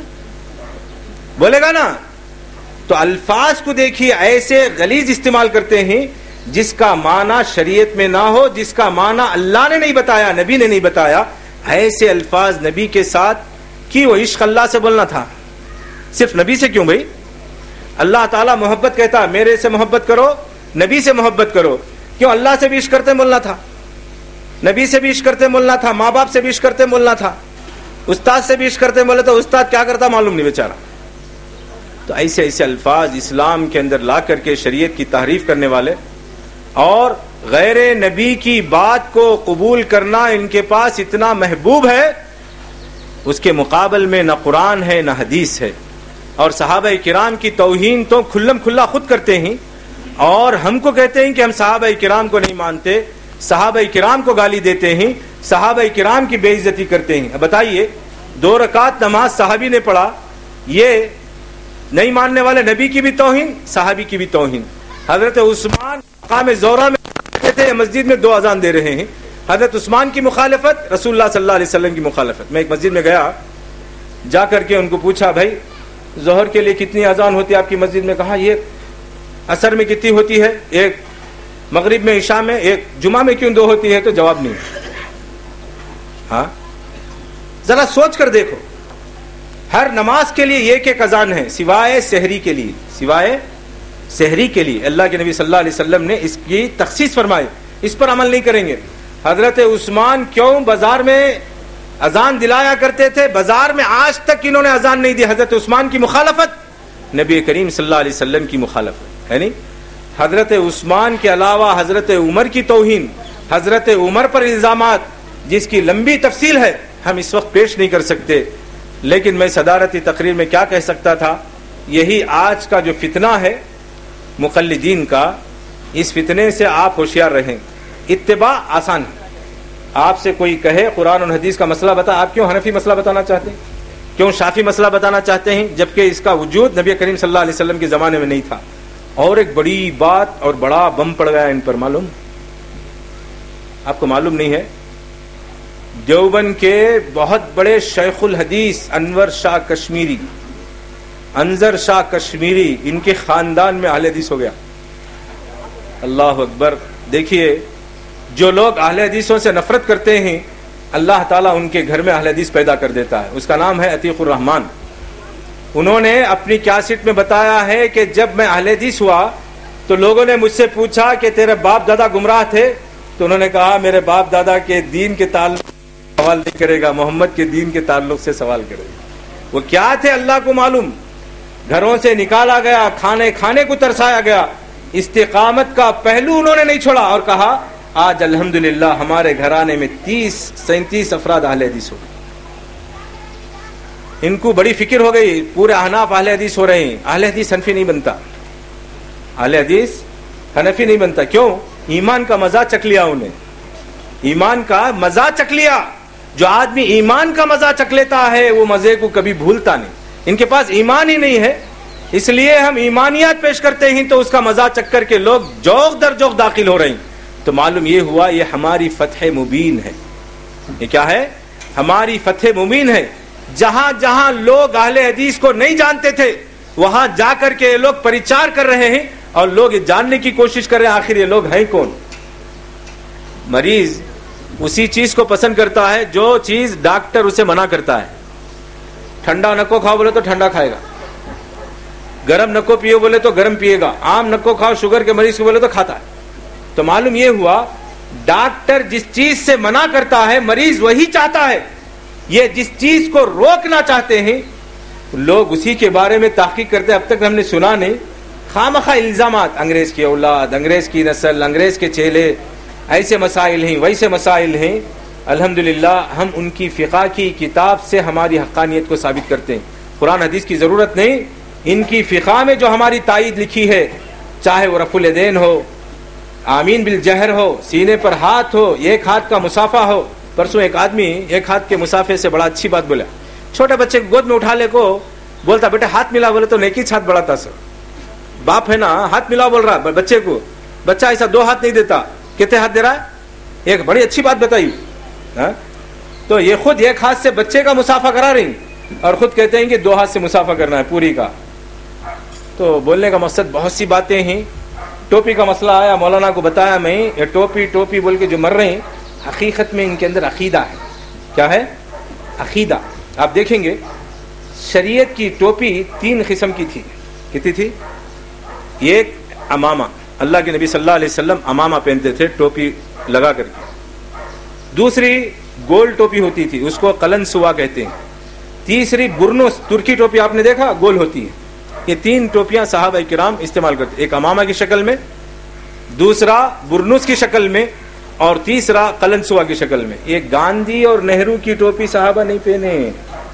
बोलेगा ना। तो अल्फाज को देखिए ऐसे गलीज इस्तेमाल करते हैं जिसका माना शरीयत में ना हो, जिसका माना अल्लाह ने नहीं बताया, नबी ने नहीं बताया। ऐसे अल्फाज नबी के साथ कि वो इश्क अल्लाह से बोलना था, सिर्फ नबी से क्यों भाई? अल्लाह ताला मोहब्बत कहता मेरे से मोहब्बत करो, नबी से मोहब्बत करो। क्यों? अल्लाह से भी इश्क करते बोलना था, नबी से भी इश्क करते बोलना था, माँ बाप से भी इश्क करते बोलना था, उस्ताद से भी इश्क करते बोले तो उस्ताद क्या करता मालूम नहीं बेचारा। तो ऐसे ऐसे अल्फाज इस्लाम के अंदर ला करके शरीयत की तारीफ करने वाले और गैर नबी की बात को कबूल करना इनके पास इतना महबूब है, उसके मुकाबल में न कुरान है न हदीस है। और सहाबा किराम की तौहीन तो खुल्लम खुल्ला खुद करते हैं और हमको कहते हैं कि हम सहाबा किराम को नहीं मानते, सहाबा किराम को गाली देते हैं, सहाबा किराम की बेइज्जती करते हैं। अब बताइए 2 रकात नमाज सहाबी ने पढ़ा, ये नहीं मानने वाले नबी की भी तौहीन, सहाबी की भी तौहीन। हजरत उस्मान मकाम ज़ोरा में थे, मस्जिद में 2 अजान दे रहे हैं, हजरत उस्मान की मुखालफत, रसूलुल्लाह सल्लल्लाहु अलैहि वसल्लम की मुखालफत। मैं एक मस्जिद में गया, जा करके उनको पूछा भाई जोहर के लिए कितनी अजान होती है आपकी मस्जिद में? कहा ये असर में कितनी होती है, एक मगरिब में, इशा में, एक जुमा में क्यों 2 होती है? तो जवाब नहीं। हाँ जरा सोच कर देखो, हर नमाज के लिए एक अजान है सिवाय सहरी के लिए, सिवाय सहरी के लिए। अल्लाह के नबी सल्लल्लाहु अलैहि वसल्लम ने इसकी तखसीस फरमाई, इस पर अमल नहीं करेंगे। हजरत उस्मान क्यों बाजार में अजान दिलाया करते थे? बाजार में आज तक इन्होंने अजान नहीं दी। हजरत उस्मान की मुखालफत, नबी करीम सल्लल्लाहु अलैहि वसल्लम की मुखालफत है नहीं। हजरत उस्मान के अलावा हजरत उमर की तौहीन, हजरत उमर पर इल्जामात जिसकी लंबी तफसील है, हम इस वक्त पेश नहीं कर सकते। लेकिन मैं सदारती तकरीर में क्या कह सकता था, यही आज का जो फितना है मुक़ल्लिदीन का, इस फितने से आप होशियार रहें। इत्तिबा आसान है। आपसे कोई कहे कुरान और हदीस का मसला बता, आप क्यों हनफी मसला बताना चाहते हैं, क्यों शाफी मसला बताना चाहते हैं, जबकि इसका वजूद नबी करीम सल्लल्लाहु अलैहि वसल्लम के ज़माने में नहीं था। और एक बड़ी बात और बड़ा बम पड़ गया इन पर, मालूम आपको? मालूम नहीं है? देवबंद के बहुत बड़े शेखुल हदीस अनवर शाह कश्मीरी, अंजर शाह कश्मीरी, इनके खानदान में अहले हदीस हो गया। अल्लाह अकबर। देखिए जो लोग अहले हदीसों से नफरत करते हैं اللہ تعالیٰ ان کے گھر میں اہل حدیث پیدا کر دیتا ہے. اس کا نام ہے عتیق الرحمان. انہوں نے اپنی کیسٹ میں بتایا ہے کہ جب میں اہل حدیث ہوا تو لوگوں نے مجھ سے پوچھا کہ تیرے باپ دادا گمراہ تھے؟ تو انہوں نے کہا میرے باپ دادا کے دین کے تعلق سے سوال نہیں کرے گا, محمد کے دین کے تعلق سے سوال کرے گا. وہ کیا تھے اللہ کو معلوم. گھروں سے نکالا گیا, کھانے کو ترسایا گیا, استقامت کا پہلو انہوں نے نہیں چھوڑا اور کہا آج الحمدللہ ہمارے گھرانے میں 30-37 افراد اہل حدیث ہو گئے. ان کو بڑی فکر ہو گئی, پورے احناف اہل حدیث ہو رہے ہیں. اہل حدیث حنفی نہیں بنتا, اہل حدیث حنفی نہیں بنتا. کیوں؟ ایمان کا مزہ چکھ لیا انہیں, ایمان کا مزہ چکھ لیا. جو آدمی ایمان کا مزہ چکھ لیتا ہے وہ مزے کو کبھی بھولتا نہیں. ان کے پاس ایمان ہی نہیں ہے, اس لیے ہم ایمانیات پیش کرتے ہیں تو اس کا مزہ چکھ کر کے لوگ جوق در جوق داخل ہو رہے ہیں. تو معلوم یہ ہوا یہ ہماری فتح مبین ہے. یہ کیا ہے؟ ہماری فتح مبین ہے. جہاں جہاں لوگ اہل حدیث کو نہیں جانتے تھے وہاں جا کر کے لوگ پریچار کر رہے ہیں اور لوگ جاننے کی کوشش کر رہے ہیں آخر یہ لوگ ہیں کون. مریض اسی چیز کو پسند کرتا ہے جو چیز ڈاکٹر اسے منع کرتا ہے. ٹھنڈا نکو کھاؤ بولے تو ٹھنڈا کھائے گا, گرم نکو پیو بولے تو گرم پیے گا, عام نکو کھاؤ شوگر کے مریض کو بولے تو کھاتا ہے. تو معلوم یہ ہوا ڈاکٹر جس چیز سے منع کرتا ہے مریض وہی چاہتا ہے. یہ جس چیز کو روکنا چاہتے ہیں لوگ اسی کے بارے میں تحقیق کرتے ہیں. اب تک ہم نے سنا نہیں, خامخواہ الزامات, انگریز کی اولاد, انگریز کی نسل, انگریز کے چیلے, ایسے مسائل ہیں ویسے مسائل ہیں. الحمدللہ ہم ان کی فقہ کی کتاب سے ہماری حقانیت کو ثابت کرتے ہیں. قرآن حدیث کی ضرورت نہیں, ان کی فقہ میں جو ہماری تائید لکھی ہے, چاہے وہ رفع الیدین ہو, آمین بالجہر ہو, سینے پر ہاتھ ہو, ایک ہاتھ کا مسافہ ہو. پرسوں ایک آدمی ایک ہاتھ کے مسافے سے بڑا اچھی بات بولا. چھوٹے بچے کو گود میں اٹھا لے کو بولتا بیٹا ہاتھ ملا, بولے تو نیکی ہاتھ بڑھاتا. سر باپ ہے نا, ہاتھ ملا بول رہا بچے کو. بچہ ایسا 2 ہاتھ نہیں دیتا, کتنے ہاتھ دے رہا ہے؟ ایک. بڑی اچھی بات بتائی. تو یہ خود ایک ہاتھ سے بچے کا مسافہ کرا رہی اور خود کہتے ہیں کہ 2 ہاتھ سے مسافہ کرنا ہے پوری کا. تو بولنے کا مقصد بہت سی باتیں ہیں. ٹوپی کا مسئلہ آیا, مولانا کو بتایا میں, یہ ٹوپی بول کے جو مر رہے ہیں حقیقت میں ان کے اندر عقیدہ ہے. کیا ہے؟ عقیدہ. آپ دیکھیں گے شریعت کی ٹوپی 3 قسم کی تھی. کتنی تھی؟ ایک امامہ, اللہ کے نبی صلی اللہ علیہ وسلم امامہ پہنتے تھے ٹوپی لگا کر کے. دوسری گول ٹوپی ہوتی تھی, اس کو قلن سوا کہتے ہیں. تیسری برنوس, ترکی ٹوپی آپ نے دیکھا گول ہوتی ہے. یہ 3 ٹوپیاں صحابہ کرام استعمال کرتے, ایک امامہ کی شکل میں, دوسرا برنوس کی شکل میں, اور تیسرا قلن سوا کی شکل میں. یہ گاندھی اور نہرو کی ٹوپی صحابہ نہیں پہنے,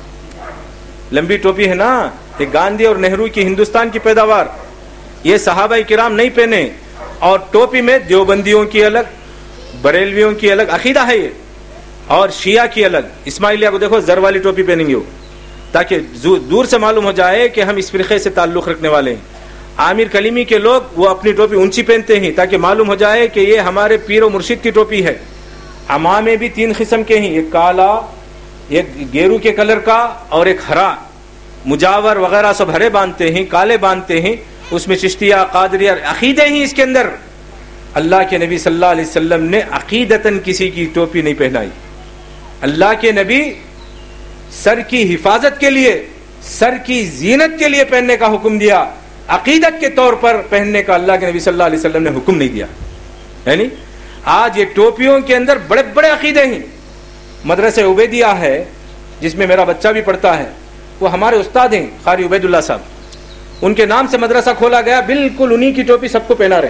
لمبی ٹوپی ہے نا, یہ گاندھی اور نہرو کی ہندوستان کی پیداوار, یہ صحابہ کرام نہیں پہنے. اور ٹوپی میں دیوبندیوں کی الگ, بریلویوں کی الگ عقیدہ ہے یہ, اور شیعہ کی الگ. اسماعیلیہ کو دیکھو زر والی ٹوپی پہنیں گے وہ, تاکہ دور سے معلوم ہو جائے کہ ہم اس فرقے سے تعلق رکھنے والے ہیں. عامر کلیمی کے لوگ وہ اپنی ٹوپی اونچی پہنتے ہیں تاکہ معلوم ہو جائے کہ یہ ہمارے پیر و مرشد کی ٹوپی ہے. امامے بھی 3 قسم کے ہیں, ایک کالا, ایک گیرو کے کلر کا, اور ایک ہرا. مجاور وغیرہ سب ہرے باندھتے ہیں, کالے باندھتے ہیں. اس میں چشتیہ, قادریہ عقیدے ہیں اس کے اندر. اللہ کے نبی صلی اللہ علیہ وسلم نے عقیدتاً کسی کی ٹوپی نہیں پہنائی. اللہ کے نبی سر کی حفاظت کے لیے, سر کی زینت کے لیے پہننے کا حکم دیا, عقیدت کے طور پر پہننے کا اللہ کے نبی صلی اللہ علیہ وسلم نے حکم نہیں دیا. یعنی آج یہ ٹوپیوں کے اندر بڑے بڑے عقیدے ہیں. مدرسہ عبیدیہ ہے جس میں میرا بچہ بھی پڑھتا ہے, وہ ہمارے استاد ہیں قاری عبید اللہ صاحب, ان کے نام سے مدرسہ کھولا گیا. بالکل انہی کی ٹوپی سب کو پہنا رہے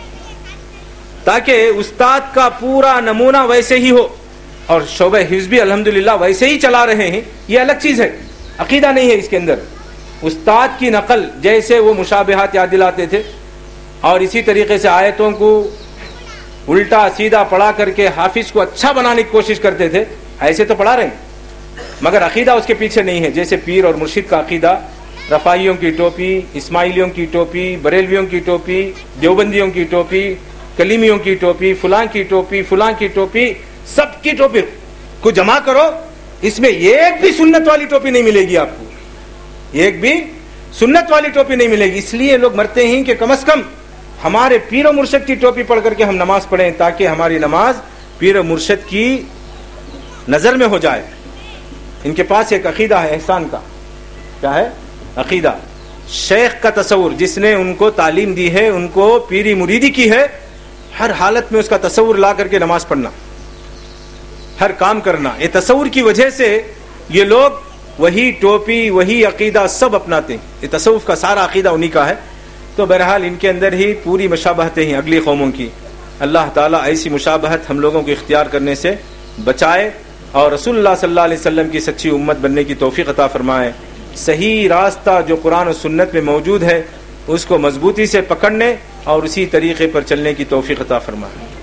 تاکہ استاد کا پورا نمونہ ویسے ہی ہو, اور شعبہ حفظ بھی الحمدللہ ویسے ہی چلا رہے ہیں. یہ الگ چیز ہے, عقیدہ نہیں ہے اس کے اندر. استاد کی نقل جیسے وہ مشابہات یاد دلاتے تھے اور اسی طریقے سے آیتوں کو الٹا سیدھا پڑھا کر کے حافظ کو اچھا بنانے کی کوشش کرتے تھے, ایسے تو پڑھا رہے ہیں مگر عقیدہ اس کے پیچھے نہیں ہے. جیسے پیر اور مرشد کا عقیدہ, رفاعیوں کی ٹوپی, اسماعیلیوں کی ٹوپی, بریلویوں کی ٹوپی, دیوبندیوں کی ٹوپی, کلیمیوں کی ٹوپی, فلاں کی ٹوپی, فلاں کی ٹوپی, سب کی ٹوپی کو جمع کرو, اس میں ایک بھی سنت والی ٹوپی نہیں ملے گی آپ کو, ایک بھی سنت والی ٹوپی نہیں ملے گی. اس لیے لوگ مرتے ہیں کہ کم از کم ہمارے پیر و مرشد کی ٹوپی پڑھ کر کے ہم نماز پڑھیں تاکہ ہماری نماز پیر و مرشد کی نظر میں ہو جائے. ان کے پاس ایک عقیدہ ہے احسان کا. کیا ہے؟ عقیدہ. شیخ کا تصور جس نے ان کو تعلیم دی ہے, ان کو پیری مریدی کی ہے, ہر حالت میں اس کا تصور لا کر کے نماز پڑھنا, ہر کام کرنا. یہ تصور کی وجہ سے یہ لوگ وہی ٹوپی وہی عقیدہ سب اپناتے ہیں. یہ تصوف کا سارا عقیدہ انہی کا ہے. تو بہرحال ان کے اندر ہی پوری مشابہتیں ہیں اگلی قوموں کی. اللہ تعالیٰ ایسی مشابہت ہم لوگوں کو اختیار کرنے سے بچائے اور رسول اللہ صلی اللہ علیہ وسلم کی سچی امت بننے کی توفیق عطا فرمائے. صحیح راستہ جو قرآن و سنت میں موجود ہے اس کو مضبوطی سے پکڑنے اور اسی طریقے پر چلنے کی توفیق عطا فرمائے.